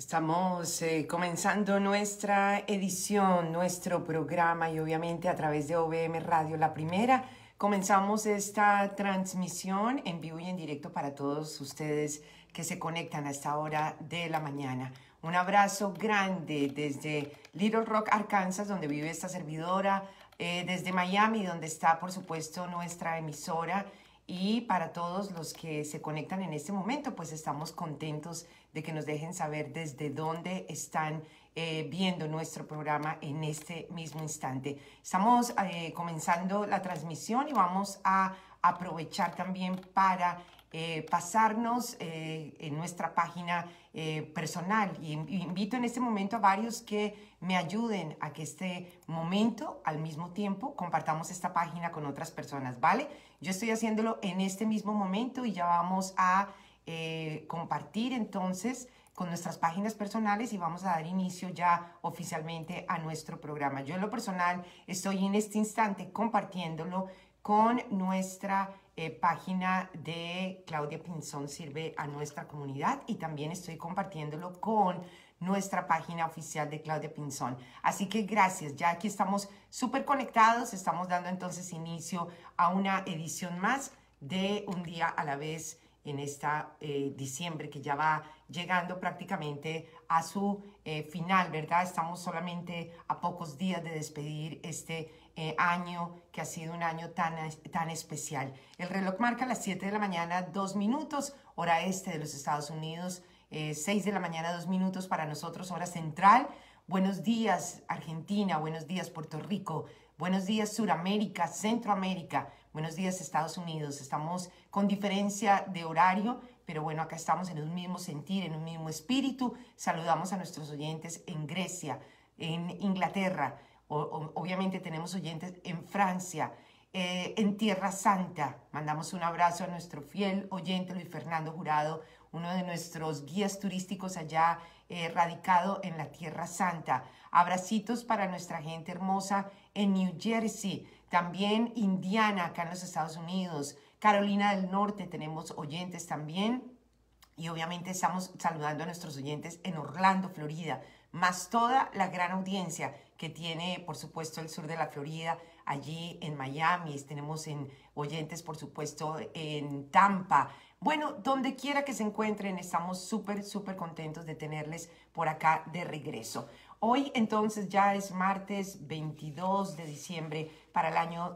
Estamos comenzando nuestra edición, nuestro programa y obviamente a través de OVM Radio La Primera. Comenzamos esta transmisión en vivo y en directo para todos ustedes que se conectan a esta hora de la mañana. Un abrazo grande desde Little Rock, Arkansas, donde vive esta servidora, desde Miami, donde está por supuesto nuestra emisora. Y para todos los que se conectan en este momento, pues estamos contentos de que nos dejen saber desde dónde están viendo nuestro programa en este mismo instante. Estamos comenzando la transmisión y vamos a aprovechar también para pasarnos en nuestra página personal. Y invito en este momento a varios que me ayuden a que este momento, al mismo tiempo, compartamos esta página con otras personas, ¿vale? Yo estoy haciéndolo en este mismo momento y ya vamos a compartir entonces con nuestras páginas personales y vamos a dar inicio ya oficialmente a nuestro programa. Yo en lo personal estoy en este instante compartiéndolo con nuestra página de Claudia Pinzón Sirve a Nuestra Comunidad y también estoy compartiéndolo con nuestra página oficial de Claudia Pinzón. Así que gracias, ya aquí estamos súper conectados, estamos dando entonces inicio a una edición más de Un Día a la Vez en esta diciembre que ya va llegando prácticamente a su final, ¿verdad? Estamos solamente a pocos días de despedir este año que ha sido un año tan especial. El reloj marca las 7 de la mañana, 2 minutos, hora este de los Estados Unidos, 6 de la mañana, 2 minutos para nosotros, hora central. Buenos días, Argentina, buenos días, Puerto Rico, buenos días, Suramérica, Centroamérica, buenos días, Estados Unidos. Estamos con diferencia de horario, pero bueno, acá estamos en un mismo sentir, en un mismo espíritu. Saludamos a nuestros oyentes en Grecia, en Inglaterra, obviamente tenemos oyentes en Francia, en Tierra Santa. Mandamos un abrazo a nuestro fiel oyente Luis Fernando Jurado, uno de nuestros guías turísticos allá radicado en la Tierra Santa. Abracitos para nuestra gente hermosa en New Jersey, también Indiana, acá en los Estados Unidos, Carolina del Norte, tenemos oyentes también. Y obviamente estamos saludando a nuestros oyentes en Orlando, Florida, más toda la gran audiencia que tiene, por supuesto, el sur de la Florida, allí en Miami. Tenemos oyentes, por supuesto, en Tampa. Bueno, donde quiera que se encuentren, estamos súper contentos de tenerles por acá de regreso. Hoy entonces ya es martes 22 de diciembre para el año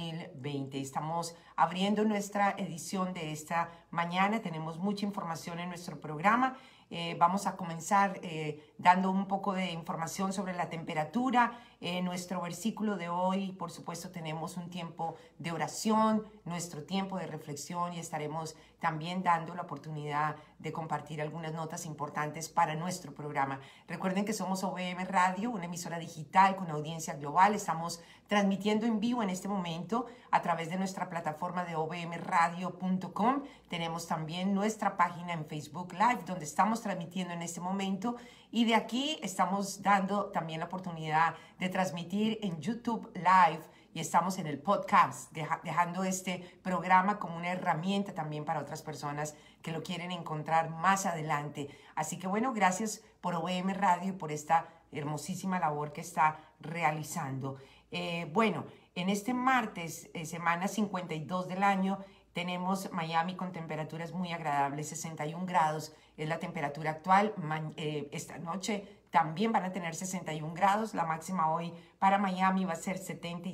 2020. Estamos abriendo nuestra edición de esta mañana. Tenemos mucha información en nuestro programa. Vamos a comenzar dando un poco de información sobre la temperatura. Nuestro versículo de hoy, por supuesto, tenemos un tiempo de oración, nuestro tiempo de reflexión y estaremos también dando la oportunidad de compartir algunas notas importantes para nuestro programa. Recuerden que somos OVM Radio, una emisora digital con audiencia global. Estamos transmitiendo en vivo en este momento a través de nuestra plataforma de ovmradio.com. Tenemos también nuestra página en Facebook Live, donde estamos transmitiendo en este momento. Y de aquí estamos dando también la oportunidad de transmitir en YouTube Live y estamos en el podcast, dejando este programa como una herramienta también para otras personas que lo quieren encontrar más adelante. Así que bueno, gracias por OVM Radio y por esta hermosísima labor que está realizando. Bueno, en este martes, semana 52 del año, tenemos Miami con temperaturas muy agradables, 61 grados es la temperatura actual. Esta noche también van a tener 61 grados. La máxima hoy para Miami va a ser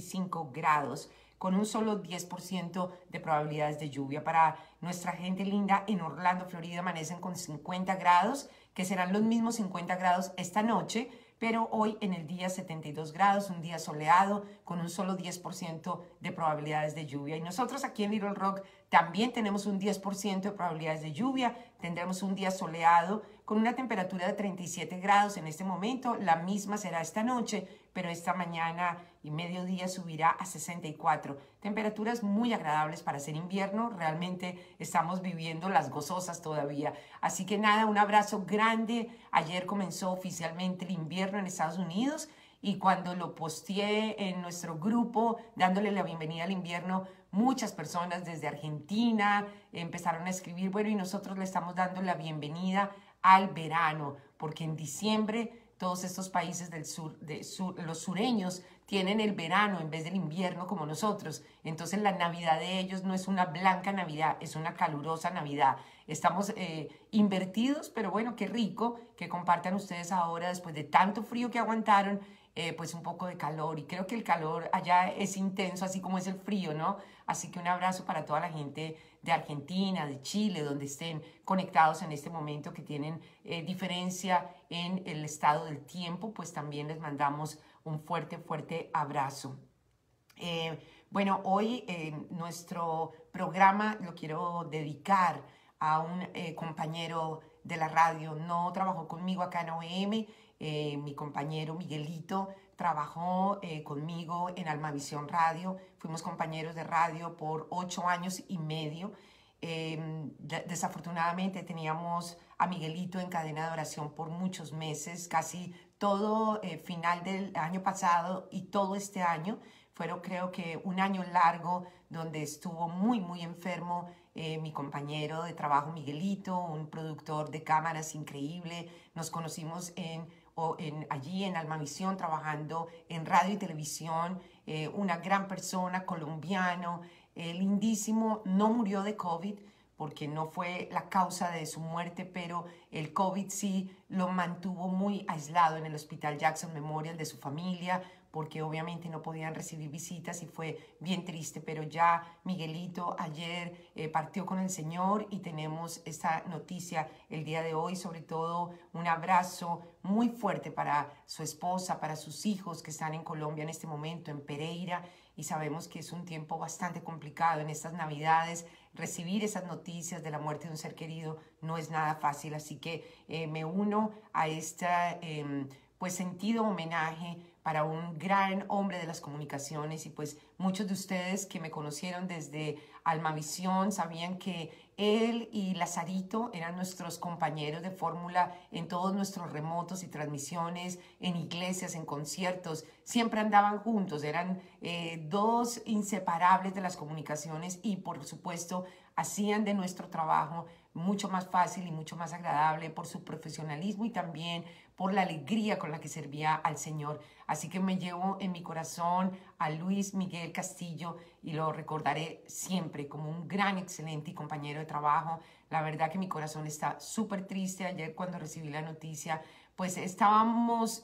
75 grados, con un solo 10% de probabilidades de lluvia. Para nuestra gente linda en Orlando, Florida, amanecen con 50 grados, que serán los mismos 50 grados esta noche, pero hoy en el día 72 grados, un día soleado con un solo 10% de probabilidades de lluvia. Y nosotros aquí en Little Rock también tenemos un 10% de probabilidades de lluvia. Tendremos un día soleado con una temperatura de 37 grados en este momento. La misma será esta noche, pero esta mañana y mediodía subirá a 64. Temperaturas muy agradables para ser invierno. Realmente estamos viviendo las gozosas todavía. Así que nada, un abrazo grande. Ayer comenzó oficialmente el invierno en Estados Unidos y cuando lo posteé en nuestro grupo dándole la bienvenida al invierno, muchas personas desde Argentina empezaron a escribir, bueno, y nosotros le estamos dando la bienvenida al verano, porque en diciembre todos estos países del los sureños tienen el verano en vez del invierno como nosotros. Entonces la Navidad de ellos no es una blanca Navidad, es una calurosa Navidad. Estamos invertidos, pero bueno, qué rico que compartan ustedes ahora, después de tanto frío que aguantaron, pues un poco de calor. Y creo que el calor allá es intenso, así como es el frío, ¿no? Así que un abrazo para toda la gente de Argentina, de Chile, donde estén conectados en este momento, que tienen diferencia en el estado del tiempo, pues también les mandamos un fuerte, fuerte abrazo. Bueno, hoy nuestro programa lo quiero dedicar a un compañero de la radio. No trabajó conmigo acá en OEM, mi compañero Miguelito trabajó conmigo en Almavisión Radio. Fuimos compañeros de radio por 8 años y medio. Desafortunadamente teníamos a Miguelito en cadena de oración por muchos meses, casi todo final del año pasado y todo este año. Fueron, creo que, un año largo donde estuvo muy, muy enfermo mi compañero de trabajo Miguelito, un productor de cámaras increíble. Nos conocimos allí en Almavisión, trabajando en radio y televisión. Una gran persona, colombiano, lindísimo. No murió de COVID porque no fue la causa de su muerte, pero el COVID sí lo mantuvo muy aislado en el Hospital Jackson Memorial de su familia, porque obviamente no podían recibir visitas y fue bien triste. Pero ya Miguelito ayer partió con el Señor y tenemos esta noticia el día de hoy. Sobre todo un abrazo muy fuerte para su esposa, para sus hijos que están en Colombia en este momento, en Pereira, y sabemos que es un tiempo bastante complicado en estas Navidades. Recibir esas noticias de la muerte de un ser querido no es nada fácil, así que me uno a este pues sentido homenaje para un gran hombre de las comunicaciones. Y pues muchos de ustedes que me conocieron desde Almavisión sabían que él y Lazarito eran nuestros compañeros de fórmula en todos nuestros remotos y transmisiones, en iglesias, en conciertos. Siempre andaban juntos, eran dos inseparables de las comunicaciones, y por supuesto hacían de nuestro trabajo mucho más fácil y mucho más agradable por su profesionalismo y también por la alegría con la que servía al Señor. Así que me llevo en mi corazón a Luis Miguel Castillo y lo recordaré siempre como un gran, excelente y compañero de trabajo. La verdad que mi corazón está súper triste. Ayer cuando recibí la noticia, pues estábamos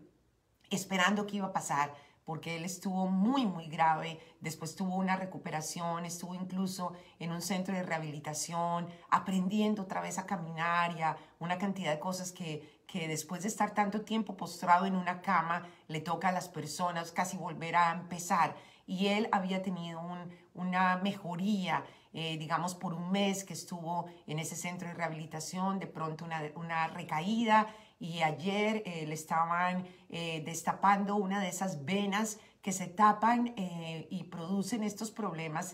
esperando qué iba a pasar, porque él estuvo muy, muy grave. Después tuvo una recuperación, estuvo incluso en un centro de rehabilitación, aprendiendo otra vez a caminar y a una cantidad de cosas que después de estar tanto tiempo postrado en una cama, le toca a las personas casi volver a empezar. Y él había tenido una mejoría, digamos, por un mes que estuvo en ese centro de rehabilitación, de pronto una recaída, y ayer le estaban destapando una de esas venas que se tapan y producen estos problemas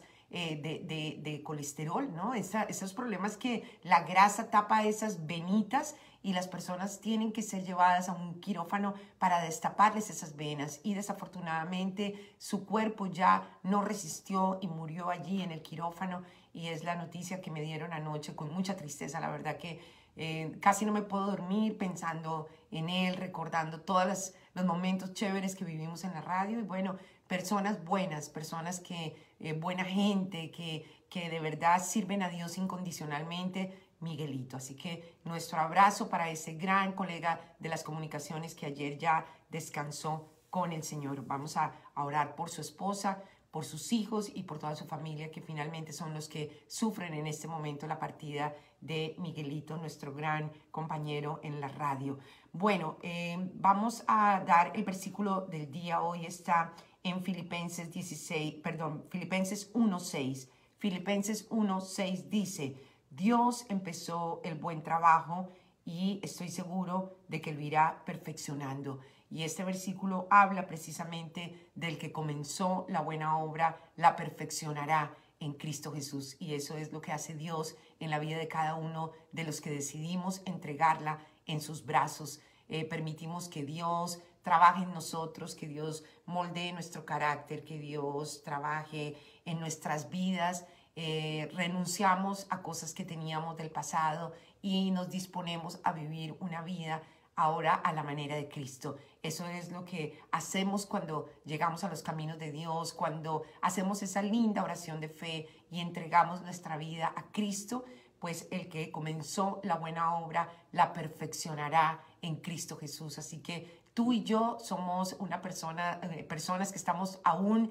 de colesterol, ¿no? Esos problemas que la grasa tapa esas venitas y las personas tienen que ser llevadas a un quirófano para destaparles esas venas. Y desafortunadamente su cuerpo ya no resistió y murió allí en el quirófano. Y es la noticia que me dieron anoche con mucha tristeza. La verdad que casi no me puedo dormir pensando en él, recordando todos los momentos chéveres que vivimos en la radio. Y bueno, personas buenas, personas buena gente, que de verdad sirven a Dios incondicionalmente. Miguelito. Así que nuestro abrazo para ese gran colega de las comunicaciones que ayer ya descansó con el Señor. Vamos a orar por su esposa, por sus hijos y por toda su familia, que finalmente son los que sufren en este momento la partida de Miguelito, nuestro gran compañero en la radio. Bueno, vamos a dar el versículo del día. Hoy está en Filipenses 1:6. Filipenses 1:6 dice: Dios empezó el buen trabajo y estoy seguro de que lo irá perfeccionando. Y este versículo habla precisamente del que comenzó la buena obra, la perfeccionará en Cristo Jesús. Y eso es lo que hace Dios en la vida de cada uno de los que decidimos entregarla en sus brazos. Permitimos que Dios trabaje en nosotros, que Dios moldee nuestro carácter, que Dios trabaje en nuestras vidas. renunciamos a cosas que teníamos del pasado y nos disponemos a vivir una vida ahora a la manera de Cristo. Eso es lo que hacemos cuando llegamos a los caminos de Dios, cuando hacemos esa linda oración de fe y entregamos nuestra vida a Cristo, pues el que comenzó la buena obra la perfeccionará en Cristo Jesús. Así que tú y yo somos personas que estamos aún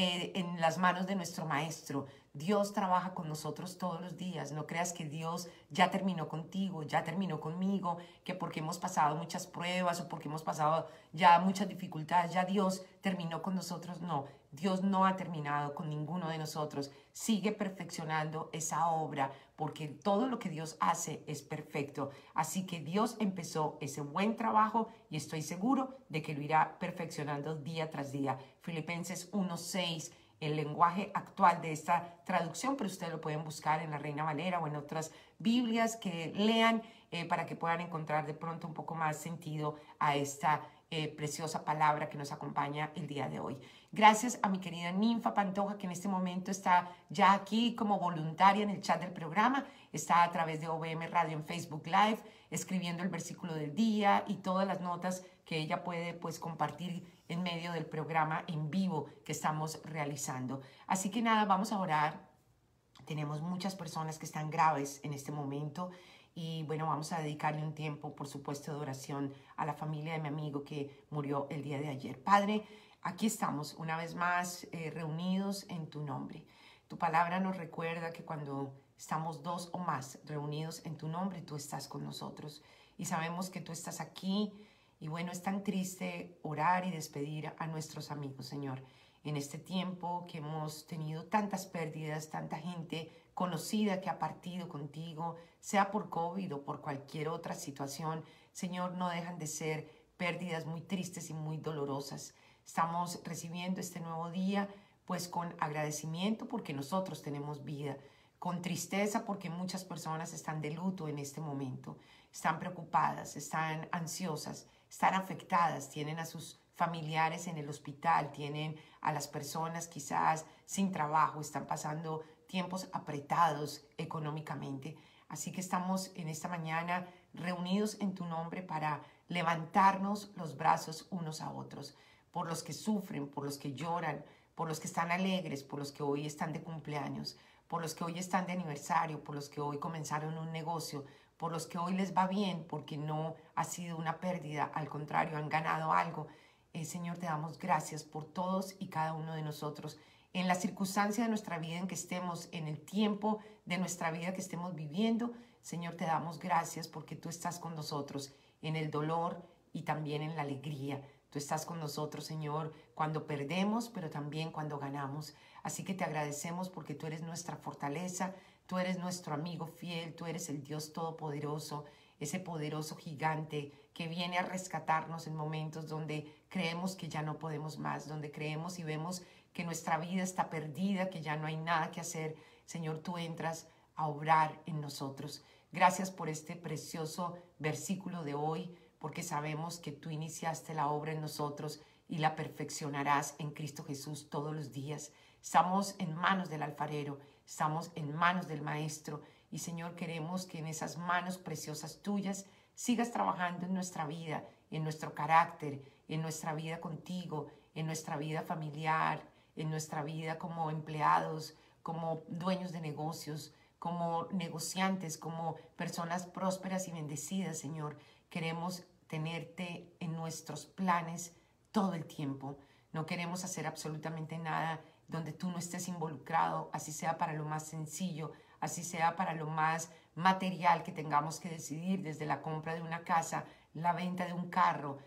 en las manos de nuestro Maestro. Dios trabaja con nosotros todos los días. No creas que Dios ya terminó contigo, ya terminó conmigo, que porque hemos pasado muchas pruebas o porque hemos pasado ya muchas dificultades, ya Dios terminó con nosotros. No, Dios no ha terminado con ninguno de nosotros. Sigue perfeccionando esa obra porque todo lo que Dios hace es perfecto. Así que Dios empezó ese buen trabajo y estoy seguro de que lo irá perfeccionando día tras día. Filipenses 1:6, el lenguaje actual de esta traducción, pero ustedes lo pueden buscar en la Reina Valera o en otras Biblias que lean para que puedan encontrar de pronto un poco más sentido a esta preciosa palabra que nos acompaña el día de hoy. Gracias a mi querida Ninfa Pantoja, que en este momento está ya aquí como voluntaria en el chat del programa, está a través de OVM Radio en Facebook Live, escribiendo el versículo del día y todas las notas que ella puede pues compartir en medio del programa en vivo que estamos realizando. Así que nada, vamos a orar. Tenemos muchas personas que están graves en este momento y bueno, vamos a dedicarle un tiempo, por supuesto, de oración a la familia de mi amigo que murió el día de ayer. Padre, aquí estamos una vez más reunidos en tu nombre. Tu palabra nos recuerda que cuando estamos dos o más reunidos en tu nombre, tú estás con nosotros. Y sabemos que tú estás aquí. Y bueno, es tan triste orar y despedir a nuestros amigos, Señor. En este tiempo que hemos tenido tantas pérdidas, tanta gente conocida que ha partido contigo, sea por COVID o por cualquier otra situación, Señor, no dejan de ser pérdidas muy tristes y muy dolorosas. Estamos recibiendo este nuevo día pues con agradecimiento porque nosotros tenemos vida, con tristeza porque muchas personas están de luto en este momento, están preocupadas, están ansiosas, están afectadas, tienen a sus familiares en el hospital, tienen a las personas quizás sin trabajo, están pasando tiempos apretados económicamente. Así que estamos en esta mañana reunidos en tu nombre para levantarnos los brazos unos a otros, por los que sufren, por los que lloran, por los que están alegres, por los que hoy están de cumpleaños, por los que hoy están de aniversario, por los que hoy comenzaron un negocio, por los que hoy les va bien porque no ha sido una pérdida, al contrario, han ganado algo. Señor, te damos gracias por todos y cada uno de nosotros, en la circunstancia de nuestra vida en que estemos, en el tiempo de nuestra vida que estemos viviendo. Señor, te damos gracias porque tú estás con nosotros en el dolor y también en la alegría. Tú estás con nosotros, Señor, cuando perdemos, pero también cuando ganamos. Así que te agradecemos porque tú eres nuestra fortaleza, tú eres nuestro amigo fiel, tú eres el Dios todopoderoso, ese poderoso gigante que viene a rescatarnos en momentos donde creemos que ya no podemos más, donde creemos y vemos que nuestra vida está perdida, que ya no hay nada que hacer. Señor, tú entras a obrar en nosotros. Gracias por este precioso versículo de hoy, porque sabemos que tú iniciaste la obra en nosotros y la perfeccionarás en Cristo Jesús todos los días. Estamos en manos del alfarero, estamos en manos del Maestro y Señor, queremos que en esas manos preciosas tuyas sigas trabajando en nuestra vida, en nuestro carácter, en nuestra vida contigo, en nuestra vida familiar, en nuestra vida como empleados, como dueños de negocios, como negociantes, como personas prósperas y bendecidas, Señor. Queremos tenerte en nuestros planes todo el tiempo. No queremos hacer absolutamente nada donde tú no estés involucrado, así sea para lo más sencillo, así sea para lo más material que tengamos que decidir, desde la compra de una casa, la venta de un carro,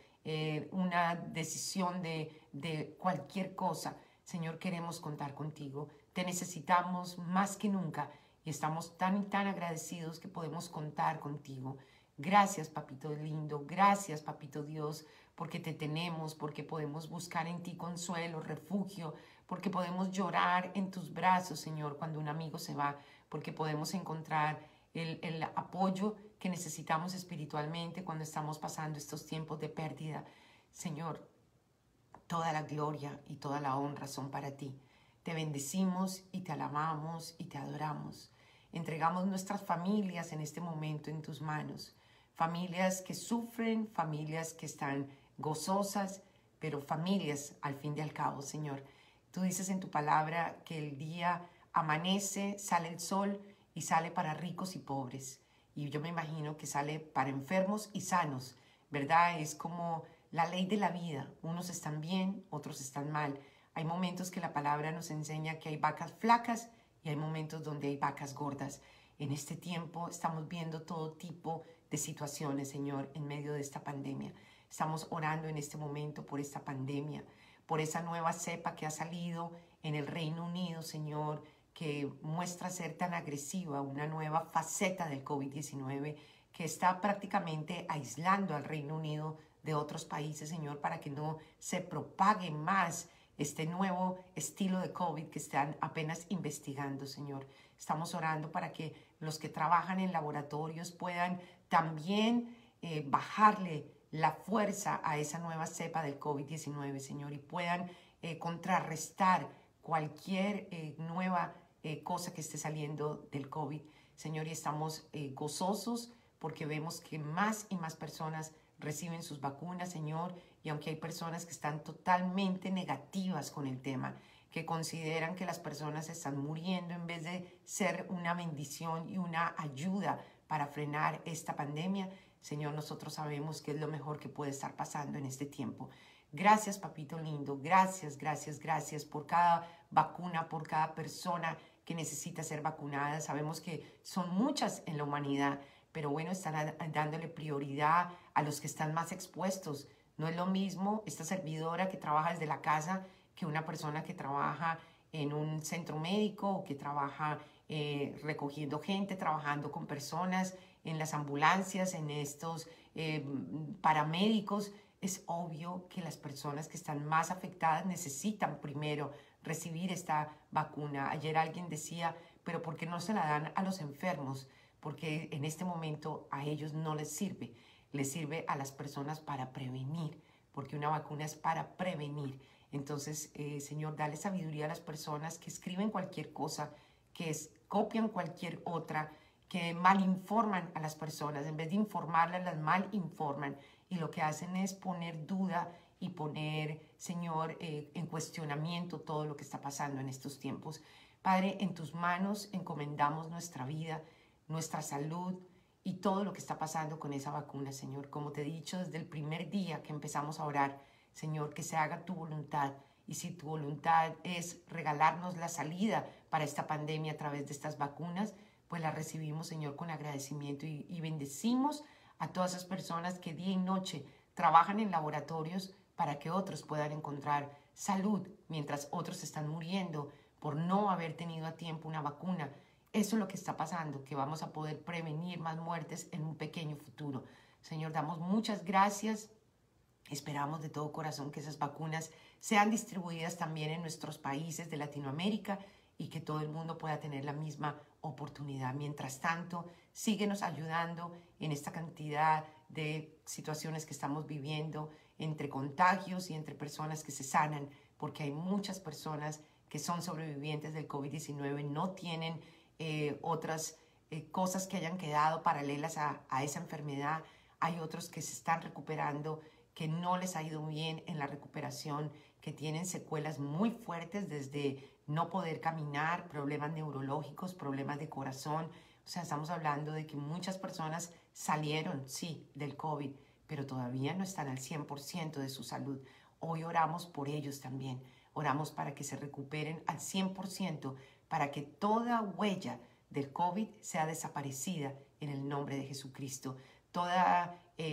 una decisión de cualquier cosa. Señor, queremos contar contigo. Te necesitamos más que nunca y estamos tan y tan agradecidos que podemos contar contigo. Gracias, papito lindo. Gracias, papito Dios, porque te tenemos, porque podemos buscar en ti consuelo, refugio, porque podemos llorar en tus brazos, Señor, cuando un amigo se va, porque podemos encontrar el apoyo que necesitamos espiritualmente cuando estamos pasando estos tiempos de pérdida. Señor, toda la gloria y toda la honra son para ti. Te bendecimos y te alabamos y te adoramos. Entregamos nuestras familias en este momento en tus manos. Familias que sufren, familias que están gozosas, pero familias al fin y al cabo, Señor. Tú dices en tu palabra que el día amanece, sale el sol y sale para ricos y pobres. Y yo me imagino que sale para enfermos y sanos, ¿verdad? Es como la ley de la vida. Unos están bien, otros están mal. Hay momentos que la palabra nos enseña que hay vacas flacas y hay momentos donde hay vacas gordas. En este tiempo estamos viendo todo tipo de situaciones, Señor, en medio de esta pandemia. Estamos orando en este momento por esta pandemia, por esa nueva cepa que ha salido en el Reino Unido, Señor, que muestra ser tan agresiva, una nueva faceta del COVID-19 que está prácticamente aislando al Reino Unido de otros países, Señor, para que no se propague más este nuevo estilo de COVID que están apenas investigando, Señor. Estamos orando para que los que trabajan en laboratorios puedan también bajarle la fuerza a esa nueva cepa del COVID-19, Señor, y puedan contrarrestar cualquier nueva cosa que esté saliendo del COVID, Señor, y estamos gozosos porque vemos que más y más personas reciben sus vacunas, Señor, y aunque hay personas que están totalmente negativas con el tema, que consideran que las personas están muriendo en vez de ser una bendición y una ayuda para frenar esta pandemia, Señor, nosotros sabemos que es lo mejor que puede estar pasando en este tiempo. Gracias, papito lindo, gracias, gracias, gracias por cada vacuna, por cada persona que necesita ser vacunada. Sabemos que son muchas en la humanidad, pero bueno, están dándole prioridad a los que están más expuestos. No es lo mismo esta servidora que trabaja desde la casa que una persona que trabaja en un centro médico o que trabaja recogiendo gente, trabajando con personas en las ambulancias, en estos paramédicos. Es obvio que las personas que están más afectadas necesitan primero recibir esta vacuna. Ayer alguien decía, pero ¿por qué no se la dan a los enfermos? Porque en este momento a ellos no les sirve a las personas para prevenir, porque una vacuna es para prevenir. Entonces, Señor, dale sabiduría a las personas que escriben cualquier cosa, que copian cualquier otra, que malinforman a las personas. En vez de informarlas, las malinforman. Y lo que hacen es poner duda y poner, Señor, en cuestionamiento todo lo que está pasando en estos tiempos. Padre, en tus manos encomendamos nuestra vida, nuestra salud y todo lo que está pasando con esa vacuna, Señor. Como te he dicho desde el primer día que empezamos a orar, Señor, que se haga tu voluntad. Y si tu voluntad es regalarnos la salida para esta pandemia a través de estas vacunas, pues la recibimos, Señor, con agradecimiento y bendecimos a todas esas personas que día y noche trabajan en laboratorios para que otros puedan encontrar salud mientras otros están muriendo por no haber tenido a tiempo una vacuna. Eso es lo que está pasando, que vamos a poder prevenir más muertes en un pequeño futuro. Señor, damos muchas gracias. Esperamos de todo corazón que esas vacunas sean distribuidas también en nuestros países de Latinoamérica y que todo el mundo pueda tener la misma oportunidad. Mientras tanto, síguenos ayudando en esta cantidad de situaciones que estamos viviendo entre contagios y entre personas que se sanan, porque hay muchas personas que son sobrevivientes del COVID-19, no tienen otras cosas que hayan quedado paralelas a esa enfermedad. Hay otros que se están recuperando, que no les ha ido bien en la recuperación, que tienen secuelas muy fuertes desde no poder caminar, problemas neurológicos, problemas de corazón. O sea, estamos hablando de que muchas personas salieron, sí, del COVID, pero todavía no están al 100% de su salud. Hoy oramos por ellos también. Oramos para que se recuperen al 100%, para que toda huella del COVID sea desaparecida en el nombre de Jesucristo. Toda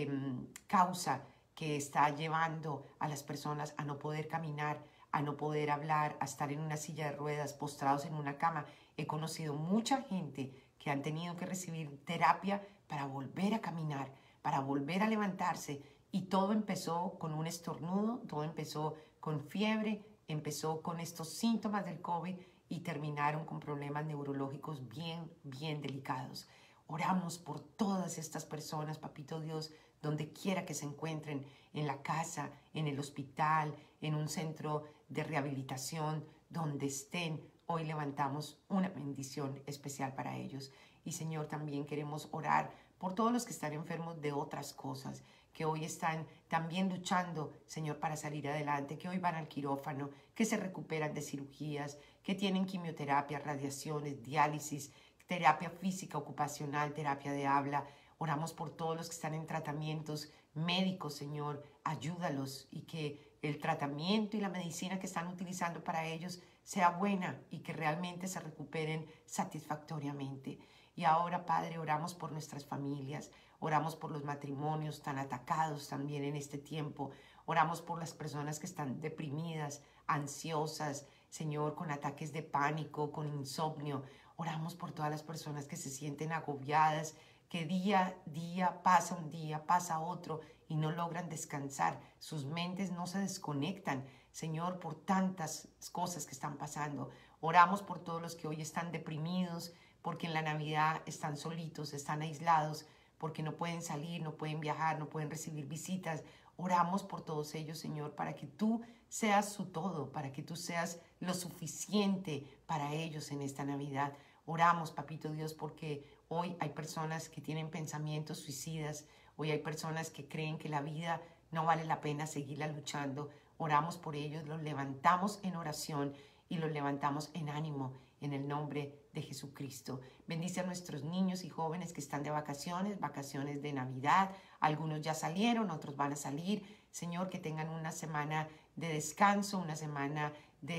causa que está llevando a las personas a no poder caminar, a no poder hablar, a estar en una silla de ruedas, postrados en una cama. He conocido mucha gente que han tenido que recibir terapia para volver a caminar, para volver a levantarse. Y todo empezó con un estornudo, todo empezó con fiebre, empezó con estos síntomas del COVID y terminaron con problemas neurológicos bien, bien delicados. Oramos por todas estas personas, Papito Dios, donde quiera que se encuentren, en la casa, en el hospital, en un centro de rehabilitación, donde estén. Hoy levantamos una bendición especial para ellos. Y Señor, también queremos orar por todos los que están enfermos de otras cosas, que hoy están también luchando, Señor, para salir adelante, que hoy van al quirófano, que se recuperan de cirugías, que tienen quimioterapia, radiaciones, diálisis, terapia física, ocupacional, terapia de habla. Oramos por todos los que están en tratamientos médicos, Señor, ayúdalos y que el tratamiento y la medicina que están utilizando para ellos sea buena y que realmente se recuperen satisfactoriamente. Y ahora, Padre, oramos por nuestras familias, oramos por los matrimonios tan atacados también en este tiempo, oramos por las personas que están deprimidas, ansiosas, Señor, con ataques de pánico, con insomnio. Oramos por todas las personas que se sienten agobiadas, que día a día pasa un día, pasa otro y no logran descansar. Sus mentes no se desconectan, Señor, por tantas cosas que están pasando. Oramos por todos los que hoy están deprimidos, porque en la Navidad están solitos, están aislados, porque no pueden salir, no pueden viajar, no pueden recibir visitas. Oramos por todos ellos, Señor, para que tú seas su todo, para que tú seas lo suficiente para ellos en esta Navidad. Oramos, Papito Dios, porque hoy hay personas que tienen pensamientos suicidas, hoy hay personas que creen que la vida no vale la pena seguirla luchando. Oramos por ellos, los levantamos en oración y los levantamos en ánimo en el nombre de Jesucristo. Bendice a nuestros niños y jóvenes que están de vacaciones, vacaciones de Navidad. Algunos ya salieron, otros van a salir. Señor, que tengan una semana de descanso, una semana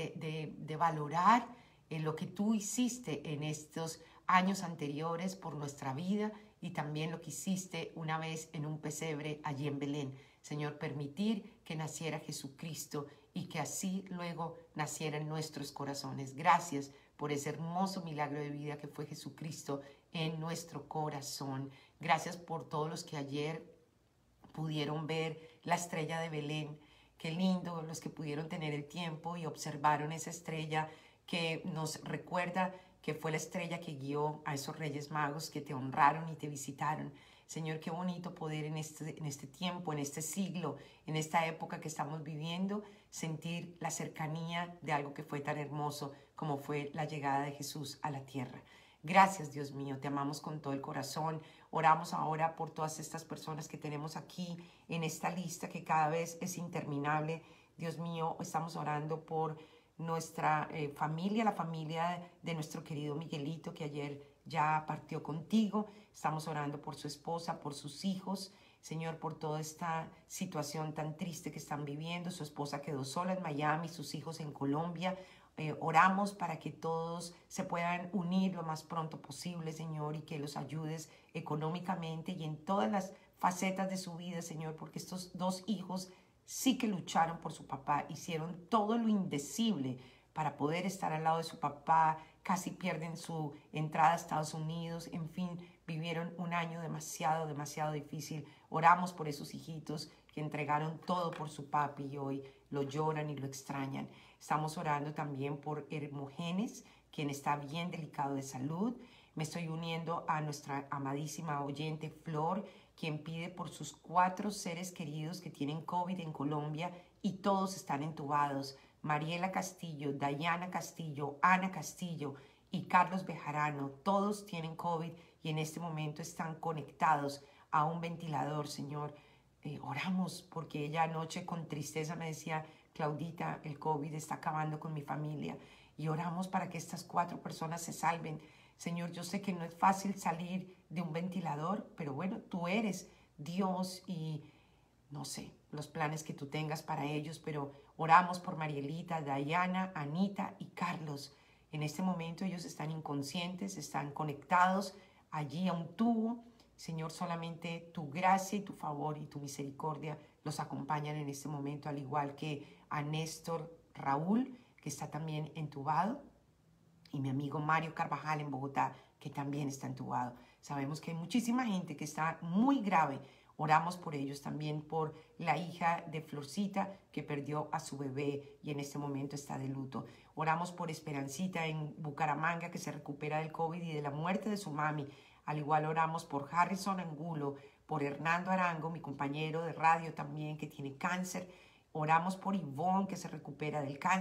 de valorar lo que tú hiciste en estos años anteriores por nuestra vida y también lo que hiciste una vez en un pesebre allí en Belén. Señor, permitir que naciera Jesucristo y que así luego naciera en nuestros corazones. Gracias por ese hermoso milagro de vida que fue Jesucristo en nuestro corazón. Gracias por todos los que ayer pudieron ver la estrella de Belén. Qué lindo los que pudieron tener el tiempo y observaron esa estrella que nos recuerda que fue la estrella que guió a esos Reyes Magos que te honraron y te visitaron. Señor, qué bonito poder en este tiempo, en este siglo, en esta época que estamos viviendo, sentir la cercanía de algo que fue tan hermoso como fue la llegada de Jesús a la tierra. Gracias, Dios mío, te amamos con todo el corazón. Oramos ahora por todas estas personas que tenemos aquí en esta lista que cada vez es interminable. Dios mío, estamos orando por nuestra familia, la familia de nuestro querido Miguelito, que ayer ya partió contigo. Estamos orando por su esposa, por sus hijos. Señor, por toda esta situación tan triste que están viviendo. Su esposa quedó sola en Miami, sus hijos en Colombia. Oramos para que todos se puedan unir lo más pronto posible, Señor, y que los ayudes económicamente y en todas las facetas de su vida, Señor, porque estos dos hijos sí que lucharon por su papá, hicieron todo lo indecible para poder estar al lado de su papá, casi pierden su entrada a Estados Unidos, en fin, vivieron un año demasiado, demasiado difícil. Oramos por esos hijitos que entregaron todo por su papi y hoy lo lloran y lo extrañan. Estamos orando también por Hermógenes, quien está bien delicado de salud. Me estoy uniendo a nuestra amadísima oyente Flor, quien pide por sus 4 seres queridos que tienen COVID en Colombia y todos están entubados. Mariela Castillo, Dayana Castillo, Ana Castillo y Carlos Bejarano, todos tienen COVID y en este momento están conectados a un ventilador, Señor. Oramos porque ella anoche con tristeza me decía, Claudita, el COVID está acabando con mi familia. Y oramos para que estas 4 personas se salven. Señor, yo sé que no es fácil salir de un ventilador, pero bueno, tú eres Dios y no sé los planes que tú tengas para ellos, pero oramos por Marielita, Dayana, Anita y Carlos. En este momento ellos están inconscientes, están conectados allí a un tubo. Señor, solamente tu gracia y tu favor y tu misericordia los acompañan en este momento, al igual que a Néstor Raúl, que está también entubado, y mi amigo Mario Carvajal en Bogotá, que también está entubado. Sabemos que hay muchísima gente que está muy grave. Oramos por ellos, también por la hija de Florcita que perdió a su bebé y en este momento está de luto. Oramos por Esperancita en Bucaramanga, que se recupera del COVID y de la muerte de su mami. Al igual oramos por Harrison Angulo, por Hernando Arango, mi compañero de radio también, que tiene cáncer. Oramos por Ivonne, que se recupera del cáncer,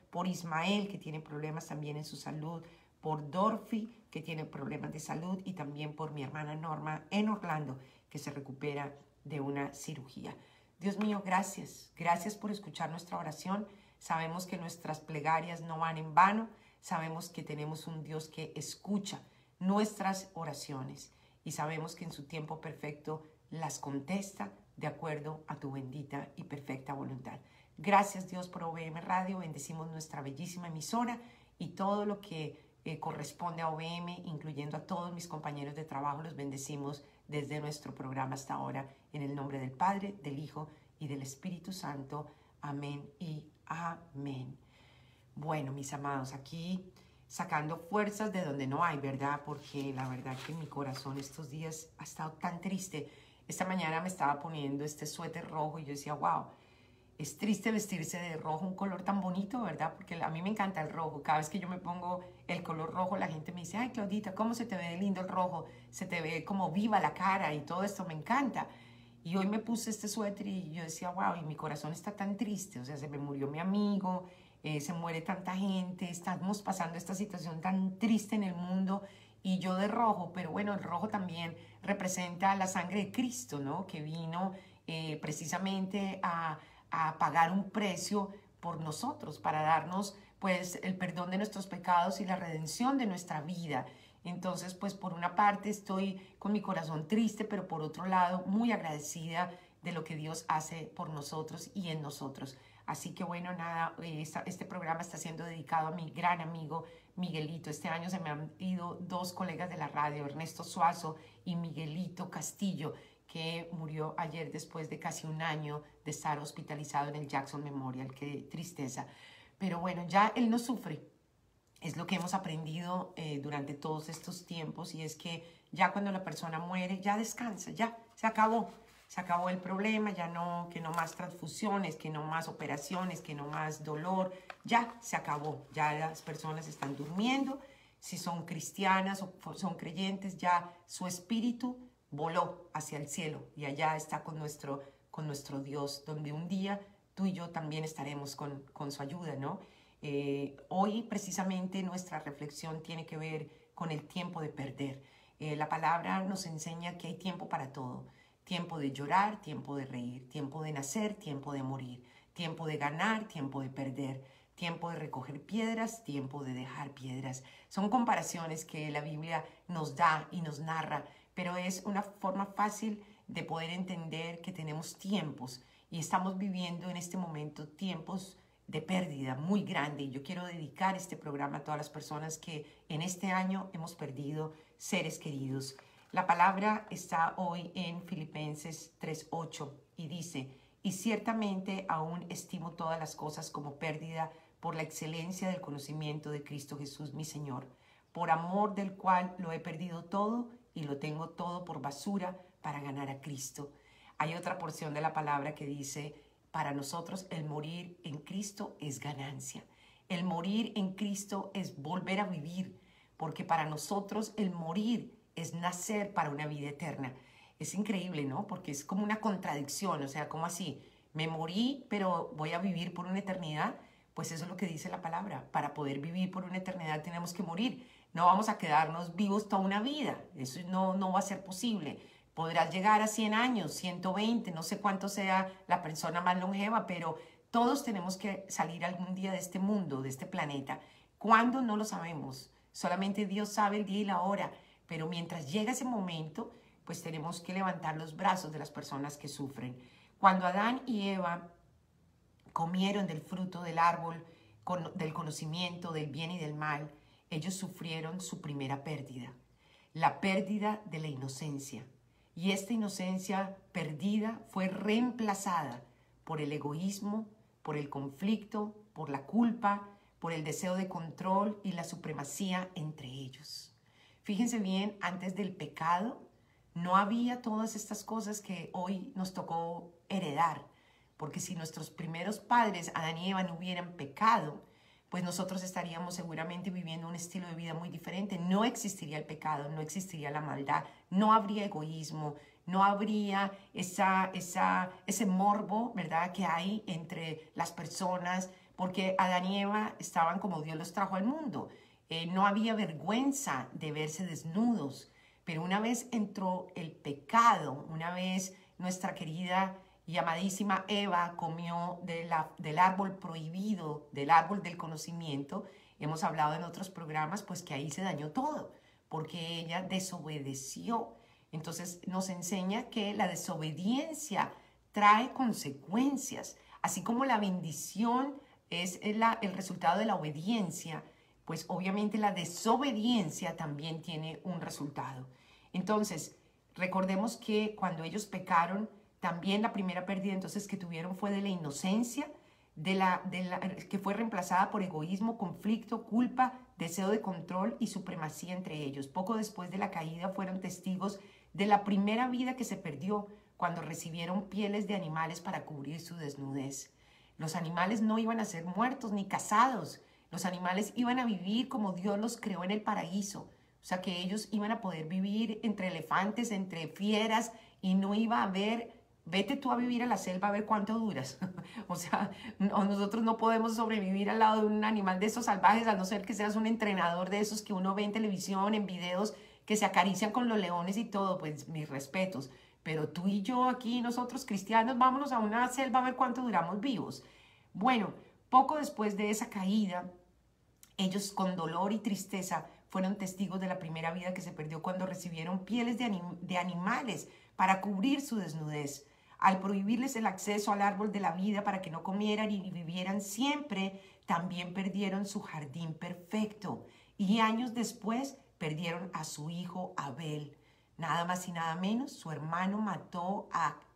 por Ismael, que tiene problemas también en su salud, por Dorothy, que tiene problemas de salud, y también por mi hermana Norma en Orlando, que se recupera de una cirugía. Dios mío, gracias. Gracias por escuchar nuestra oración. Sabemos que nuestras plegarias no van en vano. Sabemos que tenemos un Dios que escucha nuestras oraciones y sabemos que en su tiempo perfecto las contesta de acuerdo a tu bendita y perfecta voluntad. Gracias, Dios, por OVM Radio. Bendecimos nuestra bellísima emisora y todo lo que corresponde a OVM, incluyendo a todos mis compañeros de trabajo. Los bendecimos desde nuestro programa hasta ahora, en el nombre del Padre, del Hijo y del Espíritu Santo. Amén y amén. Bueno, mis amados, aquí sacando fuerzas de donde no hay, ¿verdad? Porque la verdad que mi corazón estos días ha estado tan triste. Esta mañana me estaba poniendo este suéter rojo y yo decía, wow, es triste vestirse de rojo, un color tan bonito, ¿verdad? Porque a mí me encanta el rojo. Cada vez que yo me pongo el color rojo, la gente me dice, ay, Claudita, ¿cómo se te ve lindo el rojo? Se te ve como viva la cara y todo esto me encanta. Y hoy me puse este suéter y yo decía, wow, y mi corazón está tan triste. O sea, se me murió mi amigo, se muere tanta gente, estamos pasando esta situación tan triste en el mundo y yo de rojo, pero bueno, el rojo también representa la sangre de Cristo, ¿no? Que vino precisamente a pagar un precio por nosotros, para darnos pues el perdón de nuestros pecados y la redención de nuestra vida. Entonces, pues por una parte estoy con mi corazón triste, pero por otro lado muy agradecida de lo que Dios hace por nosotros y en nosotros. Así que bueno, nada, este programa está siendo dedicado a mi gran amigo Miguelito. Este año se me han ido dos colegas de la radio, Ernesto Suazo y Miguelito Castillo, que murió ayer después de casi un año de estar hospitalizado en el Jackson Memorial. Qué tristeza. Pero bueno, ya él no sufre. Es lo que hemos aprendido durante todos estos tiempos, y es que ya cuando la persona muere, ya descansa, ya se acabó. Se acabó el problema, ya no, que no más transfusiones, que no más operaciones, que no más dolor. Ya se acabó. Ya las personas están durmiendo. Si son cristianas o son creyentes, ya su espíritu voló hacia el cielo y allá está con nuestro Dios, donde un día tú y yo también estaremos con su ayuda, ¿no? Hoy precisamente nuestra reflexión tiene que ver con el tiempo de perder. La palabra nos enseña que hay tiempo para todo. Tiempo de llorar, tiempo de reír, tiempo de nacer, tiempo de morir, tiempo de ganar, tiempo de perder, tiempo de recoger piedras, tiempo de dejar piedras. Son comparaciones que la Biblia nos da y nos narra, pero es una forma fácil de poder entender que tenemos tiempos y estamos viviendo en este momento tiempos de pérdida muy grande. Y yo quiero dedicar este programa a todas las personas que en este año hemos perdido seres queridos. La palabra está hoy en Filipenses 3:8 y dice, y ciertamente aún estimo todas las cosas como pérdida por la excelencia del conocimiento de Cristo Jesús mi Señor, por amor del cual lo he perdido todo y lo tengo todo por basura para ganar a Cristo. Hay otra porción de la palabra que dice, para nosotros el morir en Cristo es ganancia. El morir en Cristo es volver a vivir, porque para nosotros el morir es nacer para una vida eterna. Es increíble, ¿no? Porque es como una contradicción, o sea, ¿cómo así? Me morí, pero voy a vivir por una eternidad. Pues eso es lo que dice la palabra. Para poder vivir por una eternidad tenemos que morir. No vamos a quedarnos vivos toda una vida. Eso no va a ser posible. Podrás llegar a 100 años, 120, no sé cuánto sea la persona más longeva, pero todos tenemos que salir algún día de este mundo, de este planeta. ¿Cuándo? No lo sabemos. Solamente Dios sabe el día y la hora. Pero mientras llega ese momento, pues tenemos que levantar los brazos de las personas que sufren. Cuando Adán y Eva comieron del fruto del árbol del conocimiento del bien y del mal, ellos sufrieron su primera pérdida, la pérdida de la inocencia. Y esta inocencia perdida fue reemplazada por el egoísmo, por el conflicto, por la culpa, por el deseo de control y la supremacía entre ellos. Fíjense bien, antes del pecado no había todas estas cosas que hoy nos tocó heredar, porque si nuestros primeros padres, Adán y Eva, no hubieran pecado, pues nosotros estaríamos seguramente viviendo un estilo de vida muy diferente. No existiría el pecado, no existiría la maldad, no habría egoísmo, no habría ese morbo, ¿verdad?, que hay entre las personas porque Adán y Eva estaban como Dios los trajo al mundo. No había vergüenza de verse desnudos, pero una vez entró el pecado, una vez nuestra querida y amadísima Eva comió del árbol prohibido, del árbol del conocimiento, hemos hablado en otros programas, pues que ahí se dañó todo, porque ella desobedeció. Entonces nos enseña que la desobediencia trae consecuencias, así como la bendición es el resultado de la obediencia, pues obviamente la desobediencia también tiene un resultado. Entonces, recordemos que cuando ellos pecaron, también la primera pérdida entonces que tuvieron fue de la inocencia, que fue reemplazada por egoísmo, conflicto, culpa, deseo de control y supremacía entre ellos. Poco después de la caída fueron testigos de la primera vida que se perdió cuando recibieron pieles de animales para cubrir su desnudez. Los animales no iban a ser muertos ni cazados. Los animales iban a vivir como Dios los creó en el paraíso. O sea que ellos iban a poder vivir entre elefantes, entre fieras, y no iba a haber, vete tú a vivir a la selva a ver cuánto duras. O sea, nosotros no podemos sobrevivir al lado de un animal de esos salvajes, a no ser que seas un entrenador de esos que uno ve en televisión, en videos, que se acarician con los leones y todo, pues mis respetos. Pero tú y yo aquí, nosotros cristianos, vámonos a una selva a ver cuánto duramos vivos. Bueno, poco después de esa caída, ellos con dolor y tristeza fueron testigos de la primera vida que se perdió cuando recibieron pieles de animales para cubrir su desnudez. Al prohibirles el acceso al árbol de la vida para que no comieran y vivieran siempre, también perdieron su jardín perfecto. Y años después perdieron a su hijo Abel. Nada más y nada menos, su hermano mató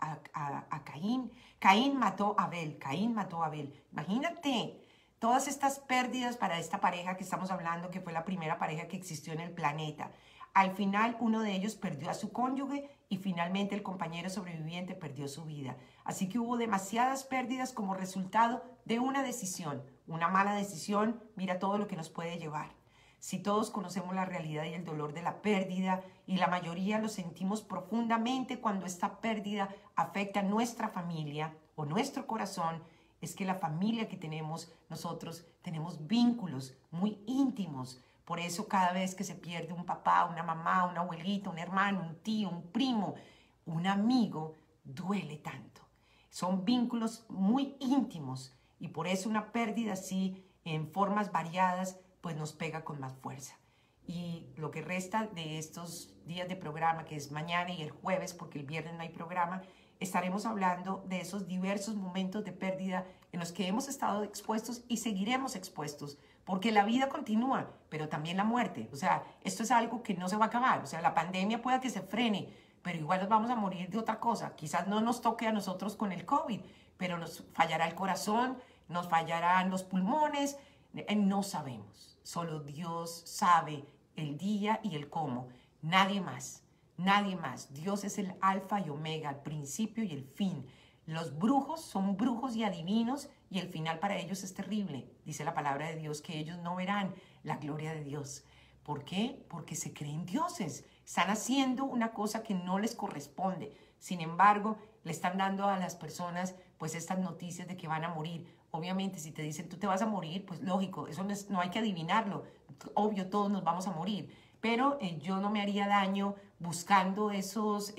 a Caín. Caín mató a Abel. Caín mató a Abel. Imagínate todas estas pérdidas para esta pareja que estamos hablando, que fue la primera pareja que existió en el planeta. Al final, uno de ellos perdió a su cónyuge y finalmente el compañero sobreviviente perdió su vida. Así que hubo demasiadas pérdidas como resultado de una decisión. Una mala decisión, mira todo lo que nos puede llevar. Si todos conocemos la realidad y el dolor de la pérdida, y la mayoría lo sentimos profundamente cuando esta pérdida afecta a nuestra familia o nuestro corazón, es que la familia que tenemos, nosotros tenemos vínculos muy íntimos. Por eso cada vez que se pierde un papá, una mamá, una abuelita, un hermano, un tío, un primo, un amigo, duele tanto. Son vínculos muy íntimos y por eso una pérdida así, en formas variadas, pues nos pega con más fuerza. Y lo que resta de estos días de programa, que es mañana y el jueves, porque el viernes no hay programa, estaremos hablando de esos diversos momentos de pérdida en los que hemos estado expuestos y seguiremos expuestos, porque la vida continúa, pero también la muerte. O sea, esto es algo que no se va a acabar. O sea, la pandemia pueda que se frene, pero igual nos vamos a morir de otra cosa. Quizás no nos toque a nosotros con el COVID, pero nos fallará el corazón, nos fallarán los pulmones, no sabemos. Solo Dios sabe el día y el cómo. Nadie más. Nadie más. Dios es el alfa y omega, el principio y el fin. Los brujos son brujos y adivinos y el final para ellos es terrible. Dice la palabra de Dios que ellos no verán la gloria de Dios. ¿Por qué? Porque se creen dioses. Están haciendo una cosa que no les corresponde. Sin embargo, le están dando a las personas pues estas noticias de que van a morir. Obviamente, si te dicen tú te vas a morir, pues lógico, eso no hay que adivinarlo. Obvio, todos nos vamos a morir. Pero yo no me haría daño buscando esos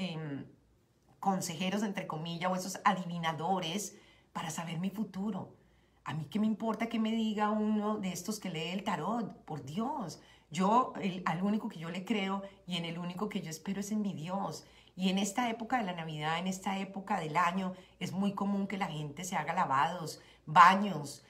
consejeros, entre comillas, o esos adivinadores para saber mi futuro. A mí qué me importa que me diga uno de estos que lee el tarot, por Dios. Al único que yo le creo y en el único que yo espero es en mi Dios. Y en esta época de la Navidad, en esta época del año, es muy común que la gente se haga lavados, baños,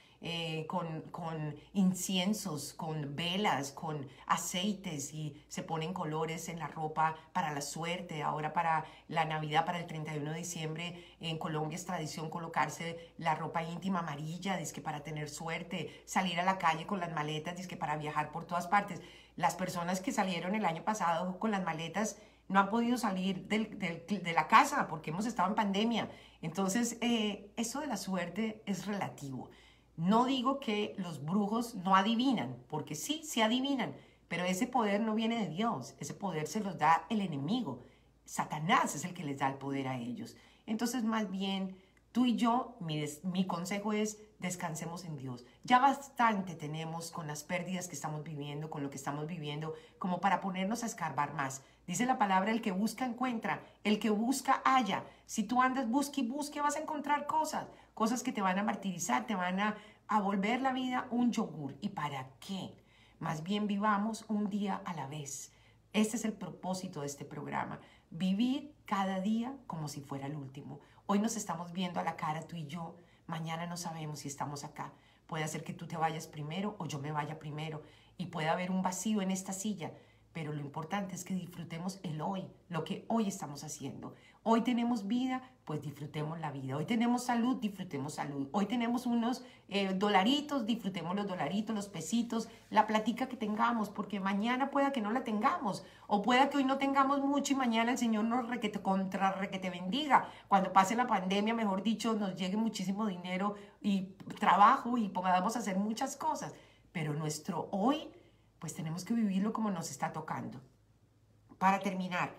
con inciensos, con velas, con aceites y se ponen colores en la ropa para la suerte. Ahora para la Navidad, para el 31 de diciembre, en Colombia es tradición colocarse la ropa íntima amarilla, dizque para tener suerte, salir a la calle con las maletas, dizque para viajar por todas partes. Las personas que salieron el año pasado con las maletas no han podido salir de la casa porque hemos estado en pandemia. Entonces, eso de la suerte es relativo. No digo que los brujos no adivinan, porque sí adivinan, pero ese poder no viene de Dios, ese poder se los da el enemigo. Satanás es el que les da el poder a ellos. Entonces, más bien, Tú y yo, mi consejo es descansemos en Dios. Ya bastante tenemos con las pérdidas que estamos viviendo, con lo que estamos viviendo, como para ponernos a escarbar más. Dice la palabra, el que busca encuentra, el que busca halla. Si tú andas busque y busque, vas a encontrar cosas que te van a martirizar, te van a volver la vida un yogur. ¿Y para qué? Más bien vivamos un día a la vez. Este es el propósito de este programa. Vivir cada día como si fuera el último. Hoy nos estamos viendo a la cara tú y yo. Mañana no sabemos si estamos acá. Puede ser que tú te vayas primero o yo me vaya primero. Y puede haber un vacío en esta silla. Pero lo importante es que disfrutemos el hoy, lo que hoy estamos haciendo. Hoy tenemos vida, pues disfrutemos la vida. Hoy tenemos salud, disfrutemos salud. Hoy tenemos unos dolaritos, disfrutemos los dolaritos, los pesitos, la platica que tengamos, porque mañana pueda que no la tengamos. O pueda que hoy no tengamos mucho y mañana el Señor nos requete bendiga. Cuando pase la pandemia, mejor dicho, nos llegue muchísimo dinero y trabajo y podamos hacer muchas cosas. Pero nuestro hoy, pues tenemos que vivirlo como nos está tocando. Para terminar,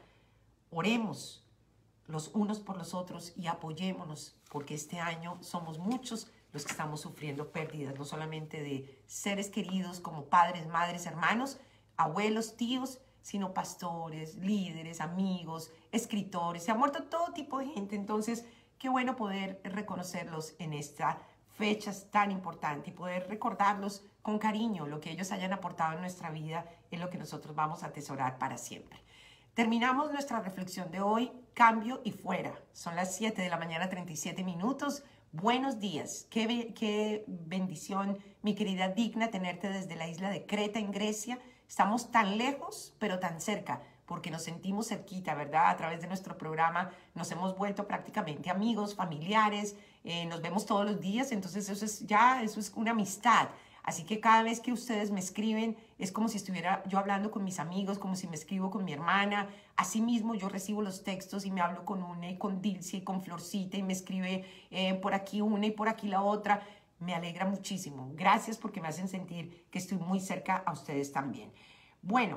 oremos los unos por los otros y apoyémonos, porque este año somos muchos los que estamos sufriendo pérdidas, no solamente de seres queridos como padres, madres, hermanos, abuelos, tíos, sino pastores, líderes, amigos, escritores. Se ha muerto todo tipo de gente, entonces qué bueno poder reconocerlos en esta fechas tan importantes y poder recordarlos con cariño. Lo que ellos hayan aportado en nuestra vida es lo que nosotros vamos a atesorar para siempre. Terminamos nuestra reflexión de hoy, cambio y fuera. Son las 7 de la mañana, 37 minutos. Buenos días. Qué bendición, mi querida Digna, tenerte desde la isla de Creta, en Grecia. Estamos tan lejos, pero tan cerca, porque nos sentimos cerquita, ¿verdad? A través de nuestro programa nos hemos vuelto prácticamente amigos, familiares, nos vemos todos los días, entonces eso es una amistad. Así que cada vez que ustedes me escriben, es como si estuviera yo hablando con mis amigos, como si me escribo con mi hermana. Asimismo, yo recibo los textos y me hablo con una y con Dilcia y con Florcita y me escribe por aquí una y por aquí la otra. Me alegra muchísimo. Gracias porque me hacen sentir que estoy muy cerca a ustedes también. Bueno,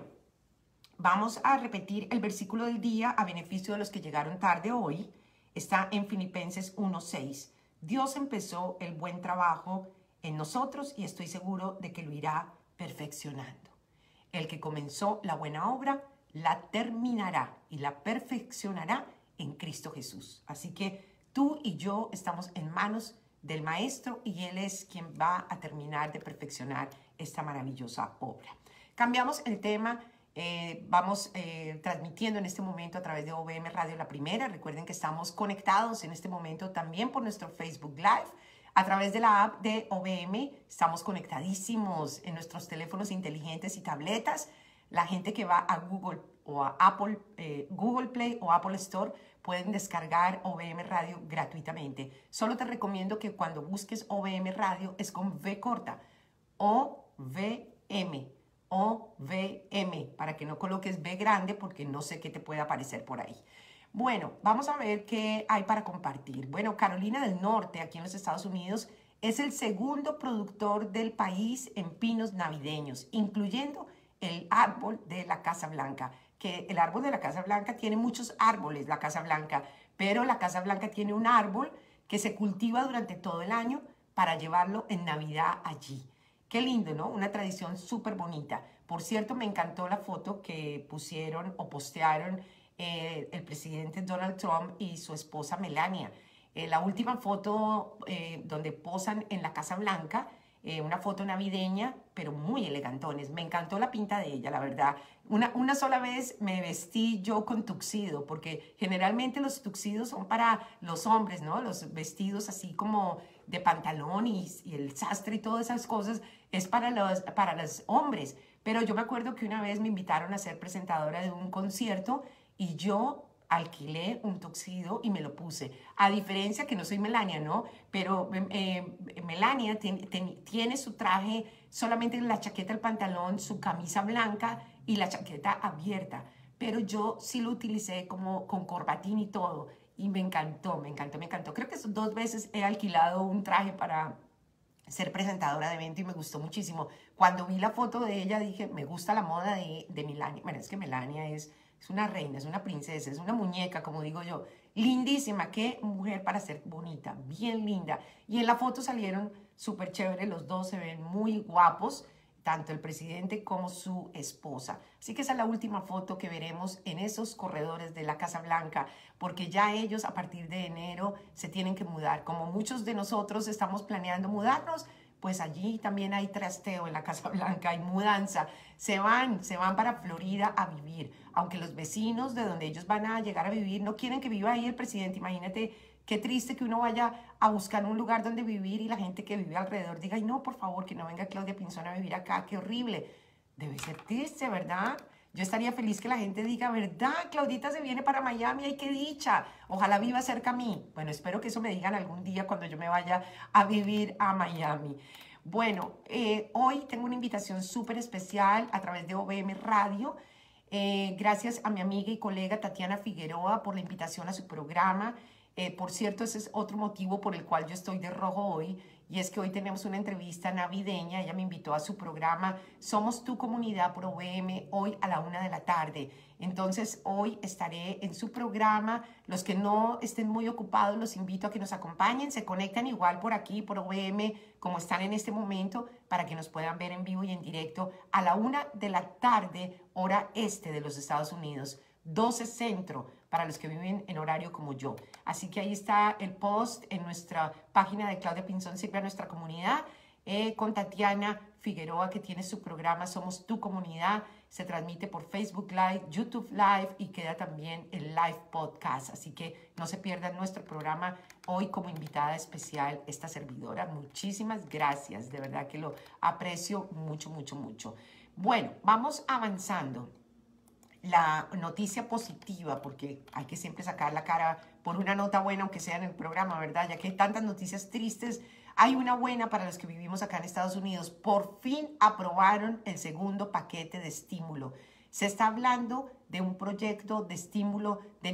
vamos a repetir el versículo del día a beneficio de los que llegaron tarde hoy. Está en Filipenses 1:6. Dios empezó el buen trabajo en nosotros y estoy seguro de que lo irá perfeccionando. El que comenzó la buena obra la terminará y la perfeccionará en Cristo Jesús. Así que tú y yo estamos en manos del Maestro y Él es quien va a terminar de perfeccionar esta maravillosa obra. Cambiamos el tema. Vamos transmitiendo en este momento a través de OVM Radio La Primera. Recuerden que estamos conectados en este momento también por nuestro Facebook Live. A través de la app de OVM estamos conectadísimos en nuestros teléfonos inteligentes y tabletas. La gente que va a Google o a Apple, Google Play o Apple Store pueden descargar OVM Radio gratuitamente. Solo te recomiendo que cuando busques OVM Radio es con V corta, OVM. OVM, para que no coloques B grande porque no sé qué te puede aparecer por ahí. Bueno, vamos a ver qué hay para compartir. Bueno, Carolina del Norte, aquí en los Estados Unidos, es el segundo productor del país en pinos navideños, incluyendo el árbol de la Casa Blanca, que el árbol de la Casa Blanca tiene muchos árboles, la Casa Blanca, pero la Casa Blanca tiene un árbol que se cultiva durante todo el año para llevarlo en Navidad allí. Qué lindo, ¿no? Una tradición súper bonita. Por cierto, me encantó la foto que pusieron o postearon el presidente Donald Trump y su esposa Melania. La última foto donde posan en la Casa Blanca, una foto navideña, pero muy elegantones. Me encantó la pinta de ella, la verdad. Una sola vez me vestí yo con tuxedo, porque generalmente los tuxedos son para los hombres, ¿no? Los vestidos así como de pantalón y el sastre y todas esas cosas es para los hombres. Pero yo me acuerdo que una vez me invitaron a ser presentadora de un concierto y yo alquilé un tuxedo y me lo puse. A diferencia que no soy Melania, ¿no? Pero Melania tiene su traje solamente la chaqueta, el pantalón, su camisa blanca y la chaqueta abierta. Pero yo sí lo utilicé como con corbatín y todo. Y me encantó, me encantó, me encantó. Creo que 2 veces he alquilado un traje para ser presentadora de evento y me gustó muchísimo. Cuando vi la foto de ella dije, me gusta la moda de Melania. Bueno, es que Melania es una reina, es una princesa, es una muñeca, como digo yo. lindísima, qué mujer para ser bonita, bien linda. Y en la foto salieron súper chévere, los dos se ven muy guapos, tanto el presidente como su esposa. Así que esa es la última foto que veremos en esos corredores de la Casa Blanca, porque ya ellos a partir de enero se tienen que mudar. Como muchos de nosotros estamos planeando mudarnos, pues allí también hay trasteo en la Casa Blanca, hay mudanza. Se van para Florida a vivir, aunque los vecinos de donde ellos van a llegar a vivir no quieren que viva ahí el presidente. Imagínate qué triste que uno vaya a buscar un lugar donde vivir y la gente que vive alrededor diga, ay no, por favor, que no venga Claudia Pinzón a vivir acá, qué horrible. Debe ser triste, ¿verdad? Yo estaría feliz que la gente diga, ¿verdad? Claudita se viene para Miami, ay, qué dicha. Ojalá viva cerca a mí. Bueno, espero que eso me digan algún día cuando yo me vaya a vivir a Miami. Bueno, hoy tengo una invitación súper especial a través de OVM Radio. Gracias a mi amiga y colega Tatiana Figueroa por la invitación a su programa. Por cierto, ese es otro motivo por el cual yo estoy de rojo hoy, y es que hoy tenemos una entrevista navideña. Ella me invitó a su programa Somos Tu Comunidad por OVM hoy a la 1 de la tarde. Entonces hoy estaré en su programa. Los que no estén muy ocupados los invito a que nos acompañen, se conectan igual por aquí por OVM como están en este momento, para que nos puedan ver en vivo y en directo a la 1 de la tarde, hora este de los Estados Unidos, 12 centro, para los que viven en horario como yo. Así que ahí está el post en nuestra página de Claudia Pinzón Sirve a Nuestra Comunidad, con Tatiana Figueroa, que tiene su programa Somos Tu Comunidad. Se transmite por Facebook Live, YouTube Live y queda también el live podcast. Así que no se pierdan nuestro programa hoy como invitada especial esta servidora. Muchísimas gracias, de verdad que lo aprecio mucho, mucho, mucho. Bueno, vamos avanzando. La noticia positiva, porque hay que siempre sacar la cara por una nota buena, aunque sea en el programa, ¿verdad? Ya que hay tantas noticias tristes, hay una buena para los que vivimos acá en Estados Unidos. Por fin aprobaron el segundo paquete de estímulo. Se está hablando de un proyecto de estímulo de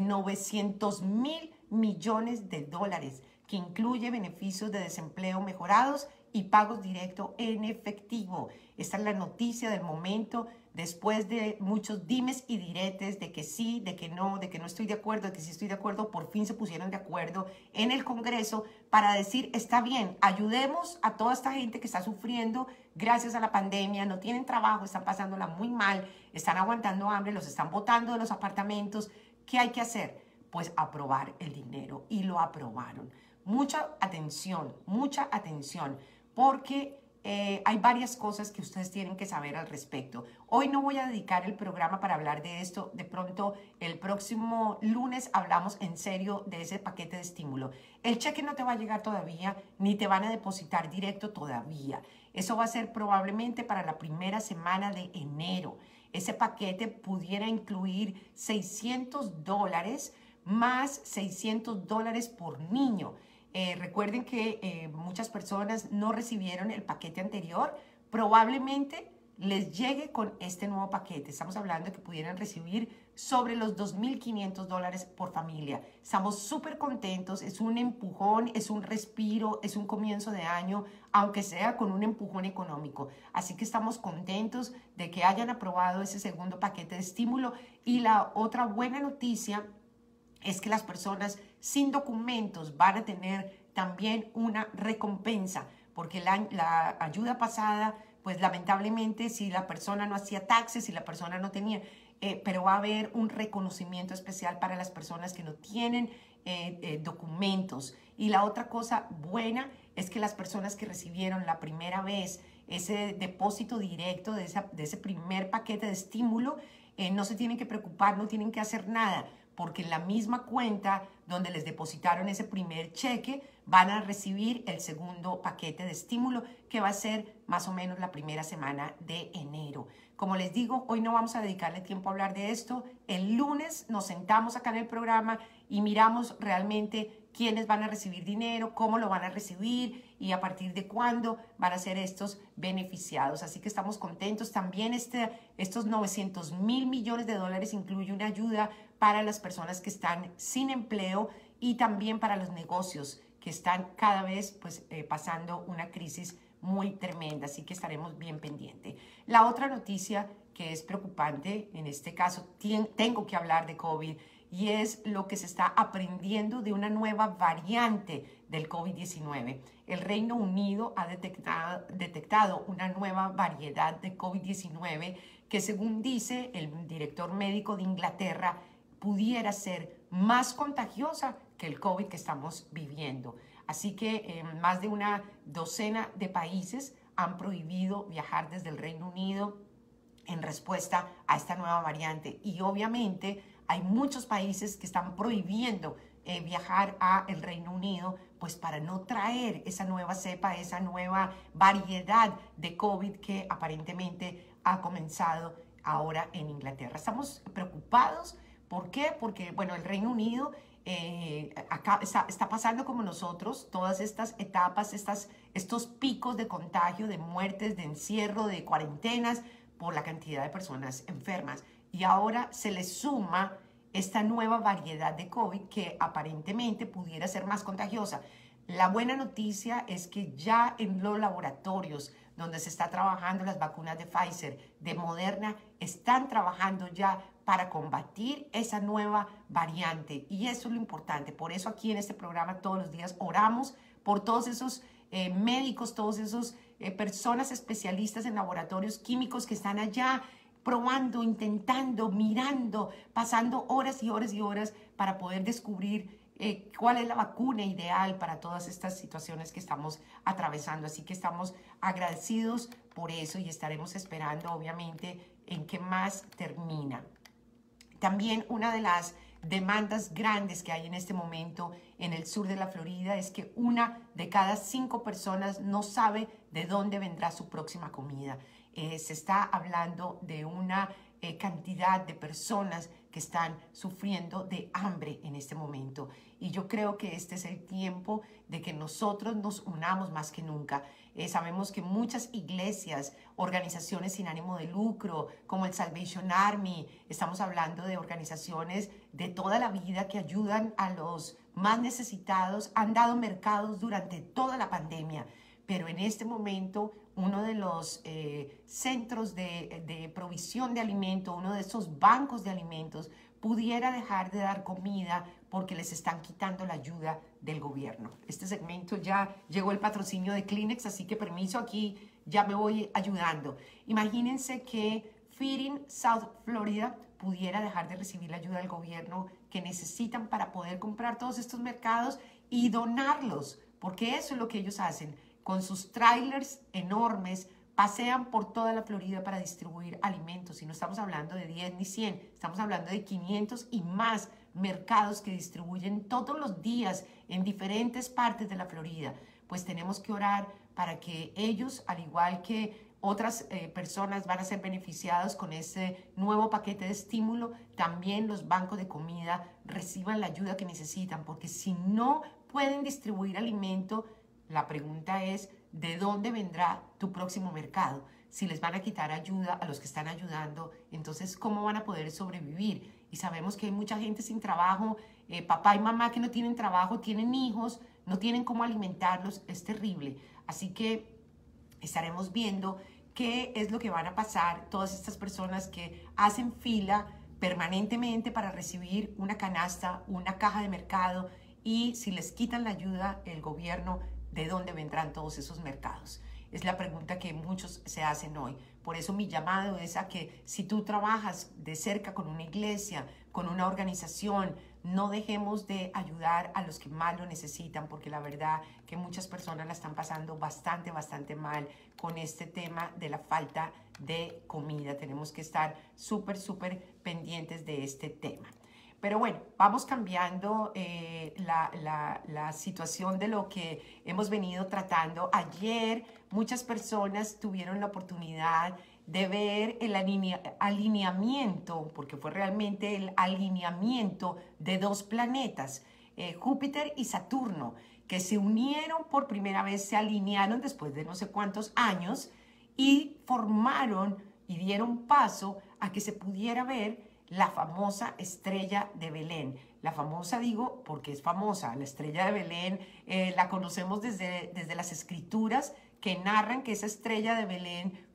900.000 millones de dólares, que incluye beneficios de desempleo mejorados y pagos directos en efectivo. Esta es la noticia del momento, después de muchos dimes y diretes de que sí, de que no estoy de acuerdo, de que sí estoy de acuerdo. Por fin se pusieron de acuerdo en el Congreso para decir, está bien, ayudemos a toda esta gente que está sufriendo gracias a la pandemia, no tienen trabajo, están pasándola muy mal, están aguantando hambre, los están botando de los apartamentos. ¿Qué hay que hacer? Pues aprobar el dinero, y lo aprobaron. Mucha atención, porque hay varias cosas que ustedes tienen que saber al respecto. Hoy no voy a dedicar el programa para hablar de esto. De pronto, el próximo lunes hablamos en serio de ese paquete de estímulo. El cheque no te va a llegar todavía, ni te van a depositar directo todavía. Eso va a ser probablemente para la primera semana de enero. Ese paquete pudiera incluir $600 más $600 por niño. Recuerden que muchas personas no recibieron el paquete anterior. Probablemente les llegue con este nuevo paquete. Estamos hablando de que pudieran recibir sobre los $2.500 por familia. Estamos súper contentos. Es un empujón, es un respiro, es un comienzo de año, aunque sea con un empujón económico. Así que estamos contentos de que hayan aprobado ese segundo paquete de estímulo. Y la otra buena noticia es que las personas sin documentos van a tener también una recompensa, porque la ayuda pasada, pues lamentablemente, si la persona no hacía taxes, si la persona no tenía, pero va a haber un reconocimiento especial para las personas que no tienen documentos. Y la otra cosa buena es que las personas que recibieron la primera vez ese depósito directo de ese primer paquete de estímulo, no se tienen que preocupar, no tienen que hacer nada, porque en la misma cuenta donde les depositaron ese primer cheque van a recibir el segundo paquete de estímulo, que va a ser más o menos la primera semana de enero. Como les digo, hoy no vamos a dedicarle tiempo a hablar de esto. El lunes nos sentamos acá en el programa y miramos realmente quiénes van a recibir dinero, cómo lo van a recibir y a partir de cuándo van a ser estos beneficiados. Así que estamos contentos. También estos 900.000 millones de dólares incluye una ayuda para las personas que están sin empleo y también para los negocios que están cada vez pasando una crisis muy tremenda. Así que estaremos bien pendientes. La otra noticia que es preocupante, en este caso tengo que hablar de COVID, y es lo que se está aprendiendo de una nueva variante del COVID-19. El Reino Unido ha detectado una nueva variedad de COVID-19 que, según dice el director médico de Inglaterra, pudiera ser más contagiosa que el COVID que estamos viviendo. Así que más de una docena de países han prohibido viajar desde el Reino Unido en respuesta a esta nueva variante. Y obviamente hay muchos países que están prohibiendo viajar a el Reino Unido, pues para no traer esa nueva cepa, esa nueva variedad de COVID que aparentemente ha comenzado ahora en Inglaterra. Estamos preocupados. ¿Por qué? Porque, bueno, el Reino Unido acá está pasando como nosotros, todas estas etapas, estos picos de contagio, de muertes, de encierro, de cuarentenas, por la cantidad de personas enfermas. Y ahora se le suma esta nueva variedad de COVID que aparentemente pudiera ser más contagiosa. La buena noticia es que ya en los laboratorios donde se está trabajando las vacunas de Pfizer, de Moderna, están trabajando ya para combatir esa nueva variante. Y eso es lo importante. Por eso aquí en este programa todos los días oramos por todos esos médicos, todos esos personas especialistas en laboratorios químicos que están allá probando, intentando, mirando, pasando horas y horas y horas para poder descubrir cuál es la vacuna ideal para todas estas situaciones que estamos atravesando. Así que estamos agradecidos por eso y estaremos esperando, obviamente, en qué más termina. También una de las demandas grandes que hay en este momento en el sur de la Florida es que 1 de cada 5 personas no sabe de dónde vendrá su próxima comida. Se está hablando de una cantidad de personas que están sufriendo de hambre en este momento. Y yo creo que este es el tiempo de que nosotros nos unamos más que nunca. Sabemos que muchas iglesias, organizaciones sin ánimo de lucro, como el Salvation Army, estamos hablando de organizaciones de toda la vida que ayudan a los más necesitados, han dado mercados durante toda la pandemia. Pero en este momento, uno de los centros de provisión de alimento, uno de esos bancos de alimentos, pudiera dejar de dar comida porque les están quitando la ayuda del gobierno. Este segmento ya llegó el patrocinio de Kleenex, así que permiso, aquí ya me voy ayudando. Imagínense que Feeding South Florida pudiera dejar de recibir la ayuda del gobierno que necesitan para poder comprar todos estos mercados y donarlos, porque eso es lo que ellos hacen. Con sus trailers enormes, pasean por toda la Florida para distribuir alimentos. Y no estamos hablando de 10 ni 100, estamos hablando de 500 y más mercados que distribuyen todos los días en diferentes partes de la Florida. Pues tenemos que orar para que ellos, al igual que otras personas, van a ser beneficiados con ese nuevo paquete de estímulo. También los bancos de comida reciban la ayuda que necesitan, porque si no pueden distribuir alimento, la pregunta es, ¿de dónde vendrá tu próximo mercado? Si les van a quitar ayuda a los que están ayudando, entonces, ¿cómo van a poder sobrevivir? Y sabemos que hay mucha gente sin trabajo, papá y mamá que no tienen trabajo, tienen hijos, no tienen cómo alimentarlos, es terrible. Así que estaremos viendo qué es lo que van a pasar todas estas personas que hacen fila permanentemente para recibir una canasta, una caja de mercado, y si les quitan la ayuda, el gobierno, ¿de dónde vendrán todos esos mercados? Es la pregunta que muchos se hacen hoy. Por eso mi llamado es a que si tú trabajas de cerca con una iglesia, con una organización, no dejemos de ayudar a los que más lo necesitan, porque la verdad que muchas personas la están pasando bastante mal con este tema de la falta de comida. Tenemos que estar súper pendientes de este tema. Pero bueno, vamos cambiando la situación de lo que hemos venido tratando. Ayer muchas personas tuvieron la oportunidad de ver el alineamiento, porque fue realmente el alineamiento de 2 planetas, Júpiter y Saturno, que se unieron por primera vez, se alinearon después de no sé cuántos años y formaron y dieron paso a que se pudiera ver la famosa estrella de Belén. La famosa digo porque es famosa. La estrella de Belén la conocemos desde las escrituras que narran que esa estrella de Belén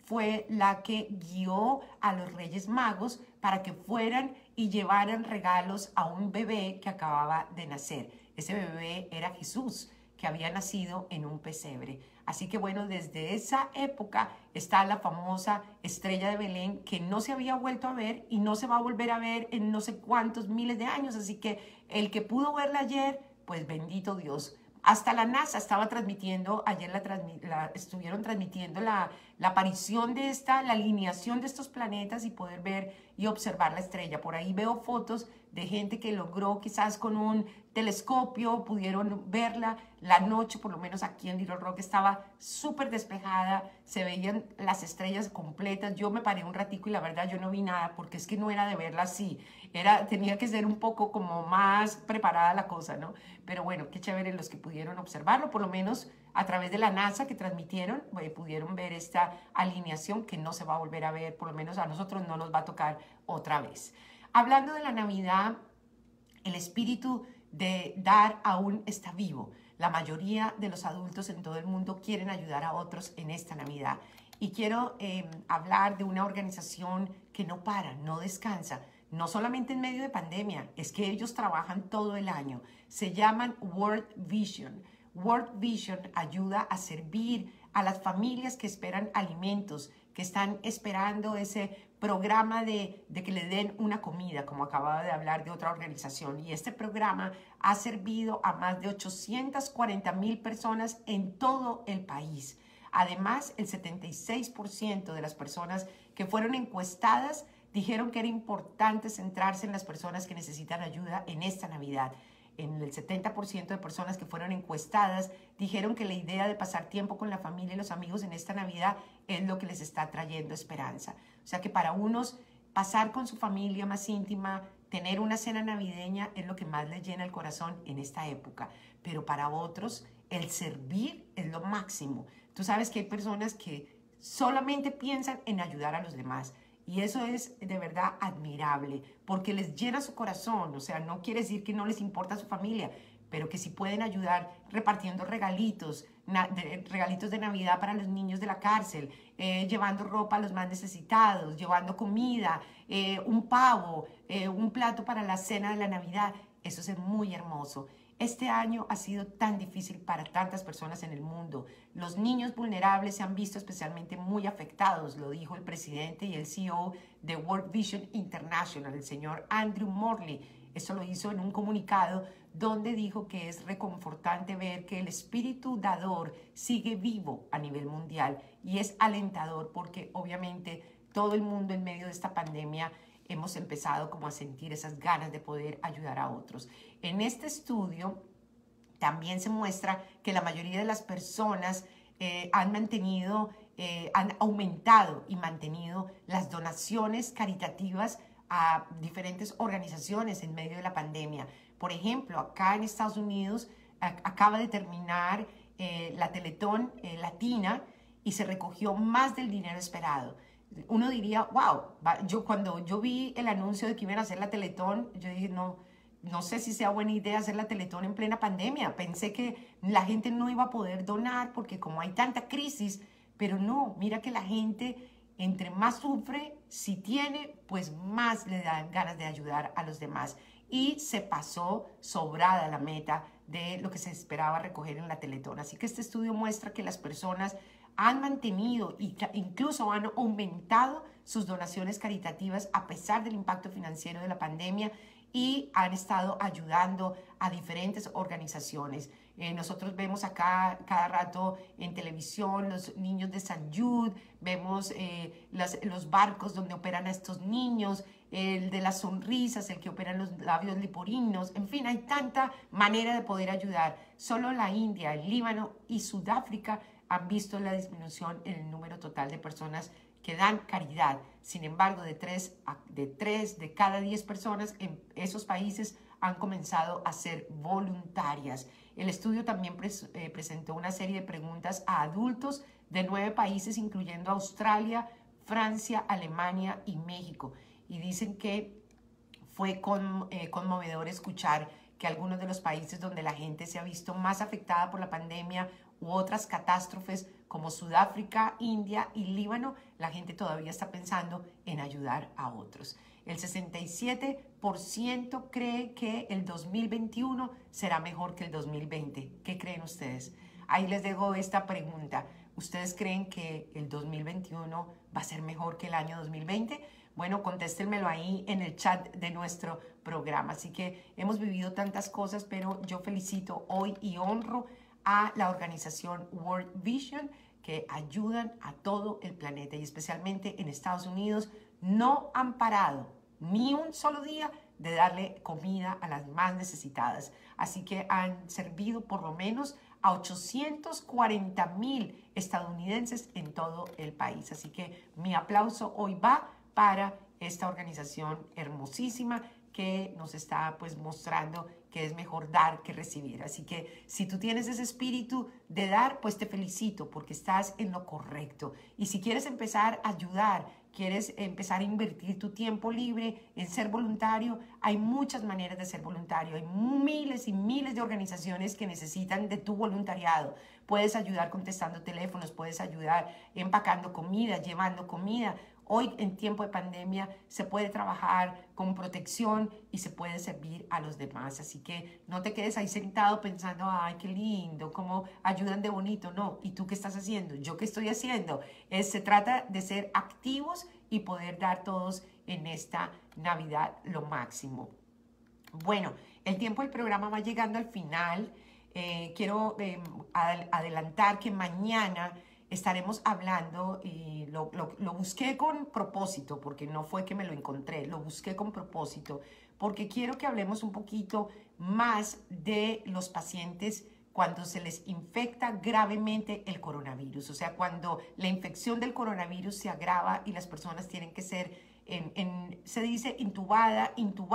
fue la que guió a los Reyes Magos para que fueran y llevaran regalos a un bebé que acababa de nacer. Ese bebé era Jesús, que había nacido en un pesebre. Así que bueno, desde esa época está la famosa estrella de Belén, que no se había vuelto a ver y no se va a volver a ver en no sé cuántos miles de años. Así que el que pudo verla ayer, pues bendito Dios. Hasta la NASA estaba transmitiendo, ayer estuvieron transmitiendo la aparición de la alineación de estos planetas y poder ver y observar la estrella. Por ahí veo fotos de gente que logró quizás con un telescopio, pudieron verla. La noche, por lo menos aquí en Little Rock, estaba súper despejada, se veían las estrellas completas. Yo me paré un ratico y la verdad yo no vi nada porque es que no era de verla así. Tenía que ser un poco como más preparada la cosa, ¿no? Pero bueno, qué chévere los que pudieron observarlo, por lo menos a través de la NASA que transmitieron, pudieron ver esta alineación que no se va a volver a ver, por lo menos a nosotros no nos va a tocar otra vez. Hablando de la Navidad, el espíritu de dar aún está vivo. La mayoría de los adultos en todo el mundo quieren ayudar a otros en esta Navidad. Y quiero hablar de una organización que no para, no descansa, no solamente en medio de pandemia, es que ellos trabajan todo el año. Se llaman World Vision. World Vision ayuda a servir a las familias que esperan alimentos, que están esperando ese programa de que le den una comida, como acababa de hablar de otra organización. Y este programa ha servido a más de 840,000 personas en todo el país. Además, el 76% de las personas que fueron encuestadas dijeron que era importante centrarse en las personas que necesitan ayuda en esta Navidad. En el 70% de personas que fueron encuestadas dijeron que la idea de pasar tiempo con la familia y los amigos en esta Navidad es lo que les está trayendo esperanza. O sea que para unos, pasar con su familia más íntima, tener una cena navideña es lo que más les llena el corazón en esta época. Pero para otros, el servir es lo máximo. Tú sabes que hay personas que solamente piensan en ayudar a los demás. Y eso es de verdad admirable, porque les llena su corazón. O sea, no quiere decir que no les importa su familia, pero que si pueden ayudar repartiendo regalitos de Navidad para los niños de la cárcel, llevando ropa a los más necesitados, llevando comida, un pavo, un plato para la cena de la Navidad. Eso es muy hermoso. Este año ha sido tan difícil para tantas personas en el mundo. Los niños vulnerables se han visto especialmente muy afectados, lo dijo el presidente y el CEO de World Vision International, el señor Andrew Morley. Eso lo hizo en un comunicado donde dijo que es reconfortante ver que el espíritu dador sigue vivo a nivel mundial y es alentador porque obviamente todo el mundo en medio de esta pandemia hemos empezado como a sentir esas ganas de poder ayudar a otros. En este estudio también se muestra que la mayoría de las personas han aumentado y mantenido las donaciones caritativas a diferentes organizaciones en medio de la pandemia. Por ejemplo, acá en Estados Unidos acaba de terminar la Teletón Latina y se recogió más del dinero esperado. Uno diría, wow, cuando yo vi el anuncio de que iban a hacer la Teletón, yo dije, no sé si sea buena idea hacer la Teletón en plena pandemia. Pensé que la gente no iba a poder donar porque como hay tanta crisis, pero no, mira que la gente entre más sufre, si tiene, pues más le dan ganas de ayudar a los demás. Y se pasó sobrada la meta de lo que se esperaba recoger en la Teletón. Así que este estudio muestra que las personas han mantenido e incluso han aumentado sus donaciones caritativas a pesar del impacto financiero de la pandemia y han estado ayudando a diferentes organizaciones. Nosotros vemos acá cada rato en televisión los niños de San Jude, vemos los barcos donde operan a estos niños, el de las sonrisas, el que opera los labios liporinos, en fin, hay tanta manera de poder ayudar. Solo la India, el Líbano y Sudáfrica han visto la disminución en el número total de personas que dan caridad. Sin embargo, de 3 de cada 10 personas en esos países han comenzado a ser voluntarias. El estudio también presentó una serie de preguntas a adultos de 9 países, incluyendo Australia, Francia, Alemania y México. Y dicen que fue conmovedor escuchar que algunos de los países donde la gente se ha visto más afectada por la pandemia u otras catástrofes como Sudáfrica, India y Líbano, la gente todavía está pensando en ayudar a otros. El 67% cree que el 2021 será mejor que el 2020. ¿Qué creen ustedes? Ahí les dejo esta pregunta. ¿Ustedes creen que el 2021 va a ser mejor que el año 2020? Bueno, contéstenmelo ahí en el chat de nuestro programa. Así que hemos vivido tantas cosas, pero yo felicito hoy y honro a la organización World Vision, que ayudan a todo el planeta y especialmente en Estados Unidos. No han parado ni un solo día de darle comida a las más necesitadas. Así que han servido por lo menos a 840,000 estadounidenses en todo el país. Así que mi aplauso hoy va para esta organización hermosísima que nos está pues mostrando que es mejor dar que recibir. Así que si tú tienes ese espíritu de dar, pues te felicito porque estás en lo correcto. Y si quieres empezar a ayudar, quieres empezar a invertir tu tiempo libre en ser voluntario, hay muchas maneras de ser voluntario. Hay miles y miles de organizaciones que necesitan de tu voluntariado. Puedes ayudar contestando teléfonos, puedes ayudar empacando comida, llevando comida. Hoy, en tiempo de pandemia, se puede trabajar con protección y se puede servir a los demás. Así que no te quedes ahí sentado pensando, ay, qué lindo, cómo ayudan de bonito. No, ¿y tú qué estás haciendo? ¿Yo qué estoy haciendo? Se trata de ser activos y poder dar todos en esta Navidad lo máximo. Bueno, el tiempo del programa va llegando al final. Quiero adelantar que mañana estaremos hablando, y lo busqué con propósito, porque no fue que me lo encontré, lo busqué con propósito, porque quiero que hablemos un poquito más de los pacientes cuando se les infecta gravemente el coronavirus, o sea, cuando la infección del coronavirus se agrava y las personas tienen que ser, se dice intubada,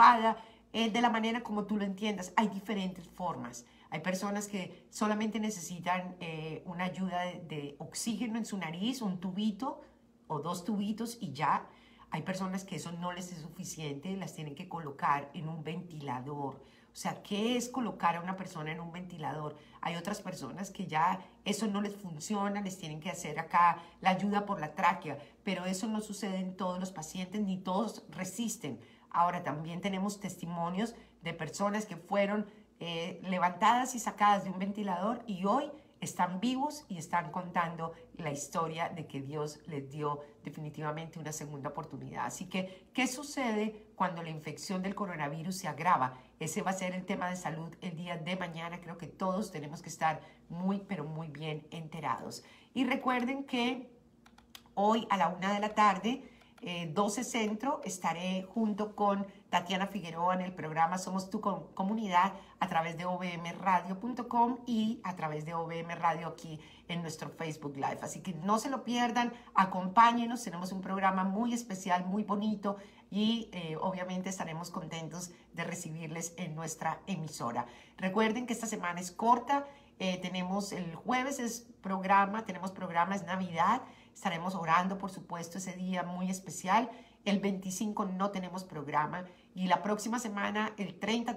de la manera como tú lo entiendas. Hay diferentes formas. Hay personas que solamente necesitan una ayuda de oxígeno en su nariz, un tubito o 2 tubitos y ya. Hay personas que eso no les es suficiente, las tienen que colocar en un ventilador. O sea, ¿qué es colocar a una persona en un ventilador? Hay otras personas que ya eso no les funciona, les tienen que hacer acá la ayuda por la tráquea, pero eso no sucede en todos los pacientes, ni todos resisten. Ahora también tenemos testimonios de personas que fueron levantadas y sacadas de un ventilador y hoy están vivos y están contando la historia de que Dios les dio definitivamente una segunda oportunidad. Así que, ¿qué sucede cuando la infección del coronavirus se agrava? Ese va a ser el tema de salud el día de mañana. Creo que todos tenemos que estar muy, pero muy bien enterados. Y recuerden que hoy a la 1 de la tarde, 12 Centro, estaré junto con Tatiana Figueroa en el programa Somos Tu Comunidad a través de ovmradio.com y a través de OVM Radio aquí en nuestro Facebook Live. Así que no se lo pierdan, acompáñenos, tenemos un programa muy especial, muy bonito y obviamente estaremos contentos de recibirles en nuestra emisora. Recuerden que esta semana es corta, tenemos el jueves tenemos programa, es Navidad. Estaremos orando, por supuesto, ese día muy especial. El 25 no tenemos programa y la próxima semana, el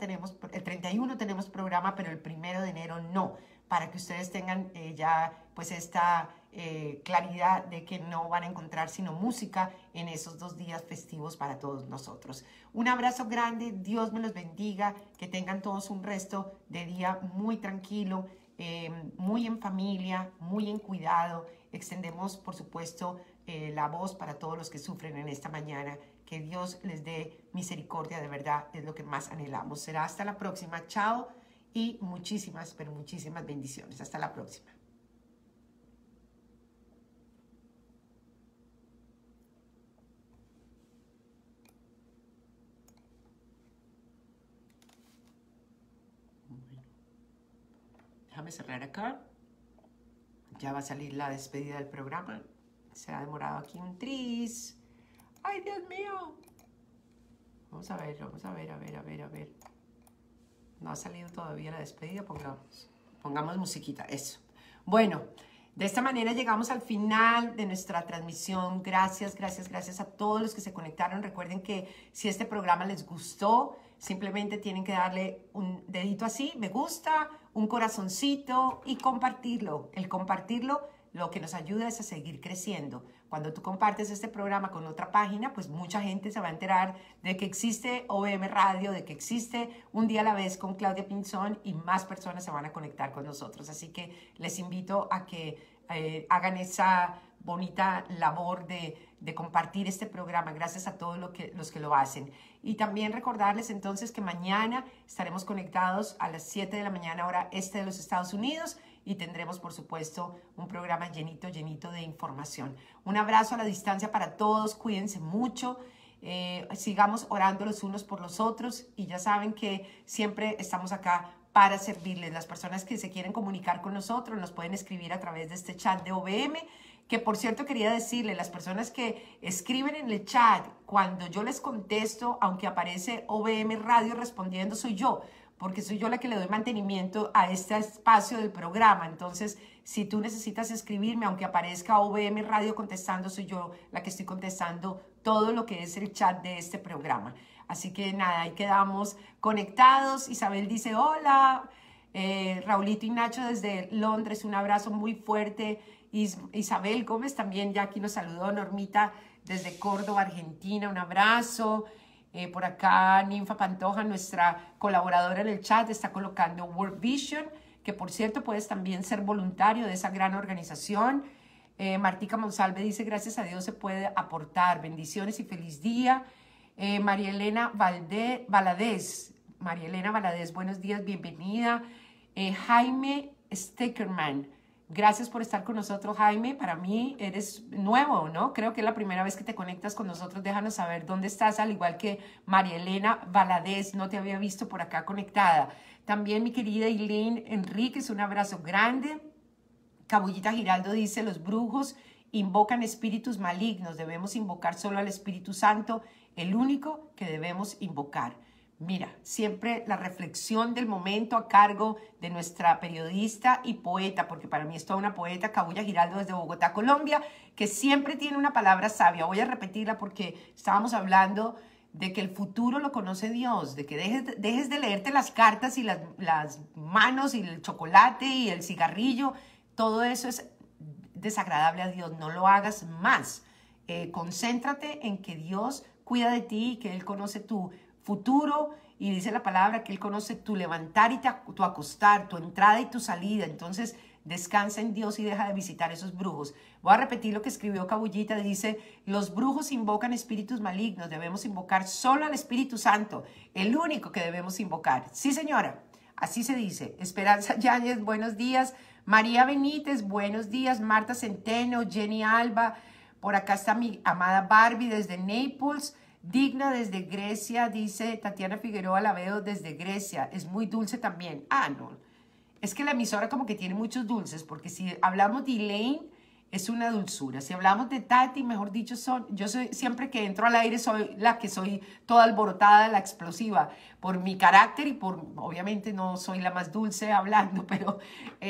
31 tenemos programa, pero el 1 de enero no, para que ustedes tengan ya pues esta claridad de que no van a encontrar sino música en esos 2 días festivos para todos nosotros. Un abrazo grande, Dios me los bendiga, que tengan todos un resto de día muy tranquilo, muy en familia, muy en cuidado. Extendemos, por supuesto, la voz para todos los que sufren en esta mañana. Que Dios les dé misericordia, de verdad, es lo que más anhelamos. Será hasta la próxima. Chao y muchísimas, pero muchísimas bendiciones. Hasta la próxima. Déjame cerrar acá. Ya va a salir la despedida del programa. Se ha demorado aquí un tris. ¡Ay, Dios mío! Vamos a ver, a ver. No ha salido todavía la despedida. Pongamos musiquita, eso. Bueno, de esta manera llegamos al final de nuestra transmisión. Gracias a todos los que se conectaron. Recuerden que si este programa les gustó, simplemente tienen que darle un dedito así, me gusta, un corazoncito y compartirlo. El compartirlo lo que nos ayuda es a seguir creciendo. Cuando tú compartes este programa con otra página, pues mucha gente se va a enterar de que existe OVM Radio, de que existe Un Día a la Vez con Claudia Pinzón y más personas se van a conectar con nosotros. Así que les invito a que hagan esa bonita labor de compartir este programa. Gracias a todos los que lo hacen. Y también recordarles entonces que mañana estaremos conectados a las 7 de la mañana hora este de los Estados Unidos y tendremos, por supuesto, un programa llenito de información. Un abrazo a la distancia para todos, cuídense mucho, sigamos orando los unos por los otros y ya saben que siempre estamos acá para servirles. Las personas que se quieren comunicar con nosotros nos pueden escribir a través de este chat de OVM, que por cierto quería decirle, las personas que escriben en el chat, cuando yo les contesto, aunque aparece OVM Radio respondiendo, soy yo, porque soy yo la que le doy mantenimiento a este espacio del programa. Entonces, si tú necesitas escribirme, aunque aparezca OVM Radio contestando, soy yo la que estoy contestando todo lo que es el chat de este programa. Así que nada, ahí quedamos conectados. Isabel dice, hola. Raulito y Nacho desde Londres, un abrazo muy fuerte. Isabel Gómez también ya aquí nos saludó. Normita desde Córdoba, Argentina, un abrazo. Por acá Ninfa Pantoja, nuestra colaboradora en el chat, está colocando World Vision, que por cierto puedes también ser voluntario de esa gran organización. Martica Monsalve dice, gracias a Dios se puede aportar. Bendiciones y feliz día. María Elena Valadez, buenos días, bienvenida. Jaime Steckerman, gracias por estar con nosotros, Jaime. Para mí eres nuevo, ¿no? Creo que es la primera vez que te conectas con nosotros. Déjanos saber dónde estás, al igual que María Elena Valadez, no te había visto por acá conectada. También mi querida Eileen Enríquez, un abrazo grande. Cabullita Giraldo dice, los brujos invocan espíritus malignos, debemos invocar solo al Espíritu Santo, el único que debemos invocar. Mira, siempre la reflexión del momento a cargo de nuestra periodista y poeta, porque para mí es toda una poeta, Cabulla Giraldo desde Bogotá, Colombia, que siempre tiene una palabra sabia. Voy a repetirla porque estábamos hablando de que el futuro lo conoce Dios, de que dejes de leerte las cartas y las manos y el chocolate y el cigarrillo. Todo eso es desagradable a Dios, no lo hagas más. Concéntrate en que Dios cuida de ti y que Él conoce tu futuro y dice la palabra que Él conoce tu levantar y tu acostar, tu entrada y tu salida. Entonces descansa en Dios y deja de visitar esos brujos. Voy a repetir lo que escribió Cabullita, dice, los brujos invocan espíritus malignos, debemos invocar solo al Espíritu Santo, el único que debemos invocar. Sí, señora, así se dice. Esperanza Yáñez, buenos días. María Benítez, buenos días. Marta Centeno, Jenny Alba, por acá está mi amada Barbie desde Naples. Digna desde Grecia, dice Tatiana Figueroa, la veo desde Grecia, es muy dulce también. Ah, no, es que la emisora como que tiene muchos dulces, porque si hablamos de Elaine, es una dulzura. Si hablamos de Tati, mejor dicho, yo soy, siempre que entro al aire soy la que soy toda alborotada, la explosiva, por mi carácter y por, obviamente no soy la más dulce hablando, pero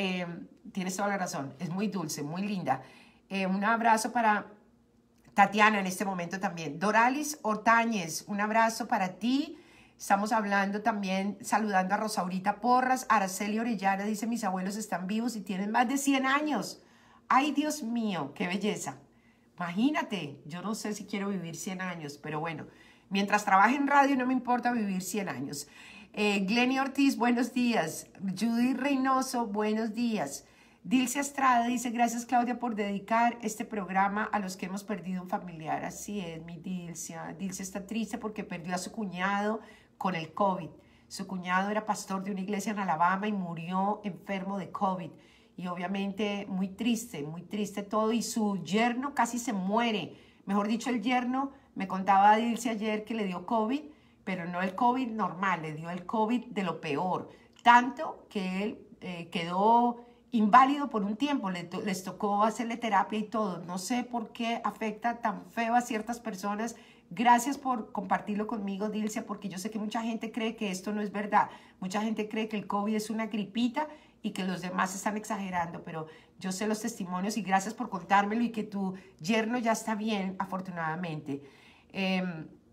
tienes toda la razón, es muy dulce, muy linda. Un abrazo para Tatiana en este momento también. Doralis Ortañez, un abrazo para ti. Estamos hablando también, saludando a Rosaurita Porras. Araceli Orellana dice, mis abuelos están vivos y tienen más de 100 años. Ay, Dios mío, qué belleza. Imagínate, yo no sé si quiero vivir 100 años, pero bueno, mientras trabaje en radio no me importa vivir 100 años. Glenny Ortiz, buenos días. Judy Reynoso, buenos días. Dilcia Estrada dice, gracias Claudia por dedicar este programa a los que hemos perdido un familiar. Así es, mi Dilcia. Dilcia está triste porque perdió a su cuñado con el COVID. Su cuñado era pastor de una iglesia en Alabama y murió enfermo de COVID. Y obviamente muy triste todo. Y su yerno casi se muere. Mejor dicho, el yerno, me contaba Dilcia ayer que le dio COVID, pero no el COVID normal, le dio el COVID de lo peor. Tanto que él quedó inválido por un tiempo, les tocó hacerle terapia y todo. No sé por qué afecta tan feo a ciertas personas. Gracias por compartirlo conmigo, Dilcia, porque yo sé que mucha gente cree que esto no es verdad. Mucha gente cree que el COVID es una gripita y que los demás están exagerando, pero yo sé los testimonios y gracias por contármelo y que tu yerno ya está bien, afortunadamente.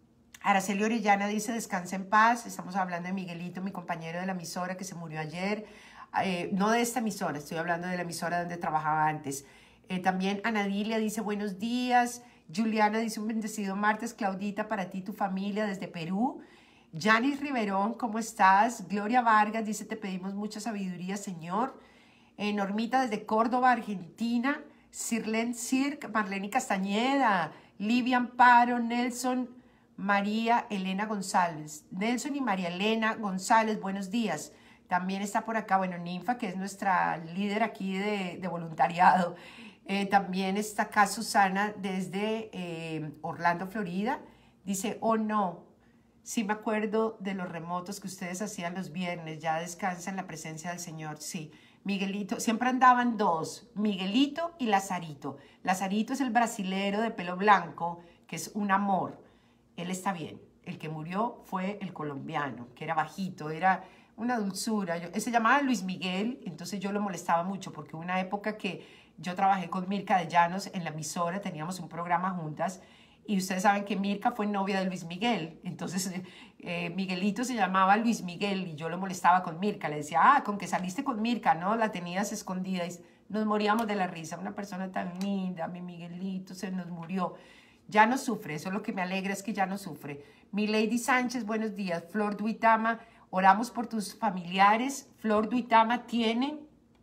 Araceli Orellana dice, descansa en paz. Estamos hablando de Miguelito, mi compañero de la emisora que se murió ayer. No de esta emisora, estoy hablando de la emisora donde trabajaba antes. También Anadilia dice, buenos días. Juliana dice, un bendecido martes. Claudita, para ti y tu familia desde Perú. Janis Riverón, ¿cómo estás? Gloria Vargas dice, te pedimos mucha sabiduría, Señor. Normita desde Córdoba, Argentina. Sirlen Cirque, Marlene Castañeda. Livia Amparo, Nelson, María Elena González. Nelson y María Elena González, buenos días. También está por acá, bueno, Ninfa, que es nuestra líder aquí de voluntariado. También está acá Susana desde Orlando, Florida. Dice, oh no, sí me acuerdo de los remotos que ustedes hacían los viernes, ya descansa en la presencia del Señor. Sí, Miguelito, siempre andaban dos, Miguelito y Lazarito. Lazarito es el brasilero de pelo blanco, que es un amor. Él está bien. El que murió fue el colombiano, que era bajito, era una dulzura. Él se llamaba Luis Miguel, entonces yo lo molestaba mucho porque hubo una época que yo trabajé con Mirka de Llanos en la emisora, teníamos un programa juntas y ustedes saben que Mirka fue novia de Luis Miguel, entonces Miguelito se llamaba Luis Miguel y yo lo molestaba con Mirka, le decía, con que saliste con Mirka, ¿no? La tenías escondida y nos moríamos de la risa, una persona tan linda, mi Miguelito se nos murió. Ya no sufre, eso es lo que me alegra, es que ya no sufre. Mi Lady Sánchez, buenos días. Flor Duitama, oramos por tus familiares. Flor Duitama tiene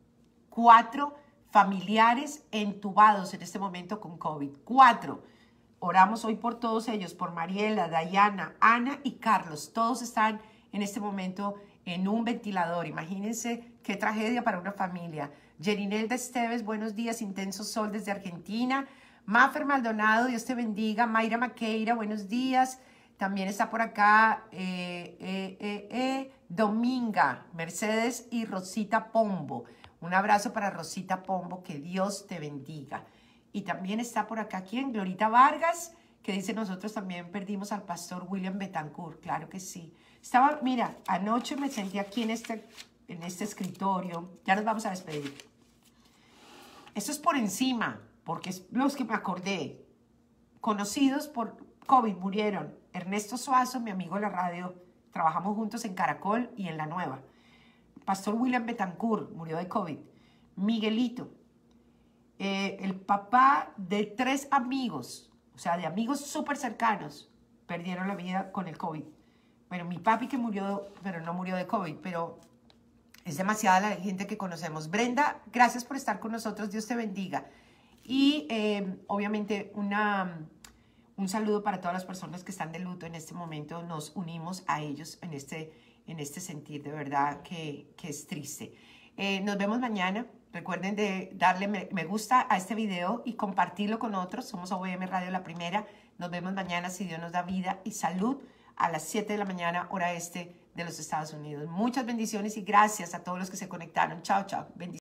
4 familiares entubados en este momento con COVID. 4. Oramos hoy por todos ellos, por Mariela, Dayana, Ana y Carlos. Todos están en este momento en un ventilador. Imagínense qué tragedia para una familia. Yerinelda Esteves, buenos días. Intenso sol desde Argentina. Mafer Maldonado, Dios te bendiga. Mayra Maqueira, buenos días. También está por acá Dominga, Mercedes y Rosita Pombo. Un abrazo para Rosita Pombo, que Dios te bendiga. Y también está por acá, ¿quién? Glorita Vargas, que dice, nosotros también perdimos al pastor William Betancourt. Claro que sí. Estaba, mira, anoche me sentí aquí en este escritorio. Ya nos vamos a despedir. Esto es por encima, porque es los que me acordé. Conocidos por COVID murieron. Ernesto Suazo, mi amigo de la radio, trabajamos juntos en Caracol y en La Nueva. Pastor William Betancourt murió de COVID. Miguelito, el papá de 3 amigos, o sea, de amigos súper cercanos, perdieron la vida con el COVID. Bueno, mi papi que murió, pero no murió de COVID, pero es demasiada la gente que conocemos. Brenda, gracias por estar con nosotros, Dios te bendiga. Y obviamente un saludo para todas las personas que están de luto en este momento. Nos unimos a ellos en este sentir, de verdad que es triste. Nos vemos mañana. Recuerden de darle me gusta a este video y compartirlo con otros. Somos OVM Radio La Primera. Nos vemos mañana, si Dios nos da vida y salud, a las 7 de la mañana, hora este de los Estados Unidos. Muchas bendiciones y gracias a todos los que se conectaron. Chao, chao. Bendiciones.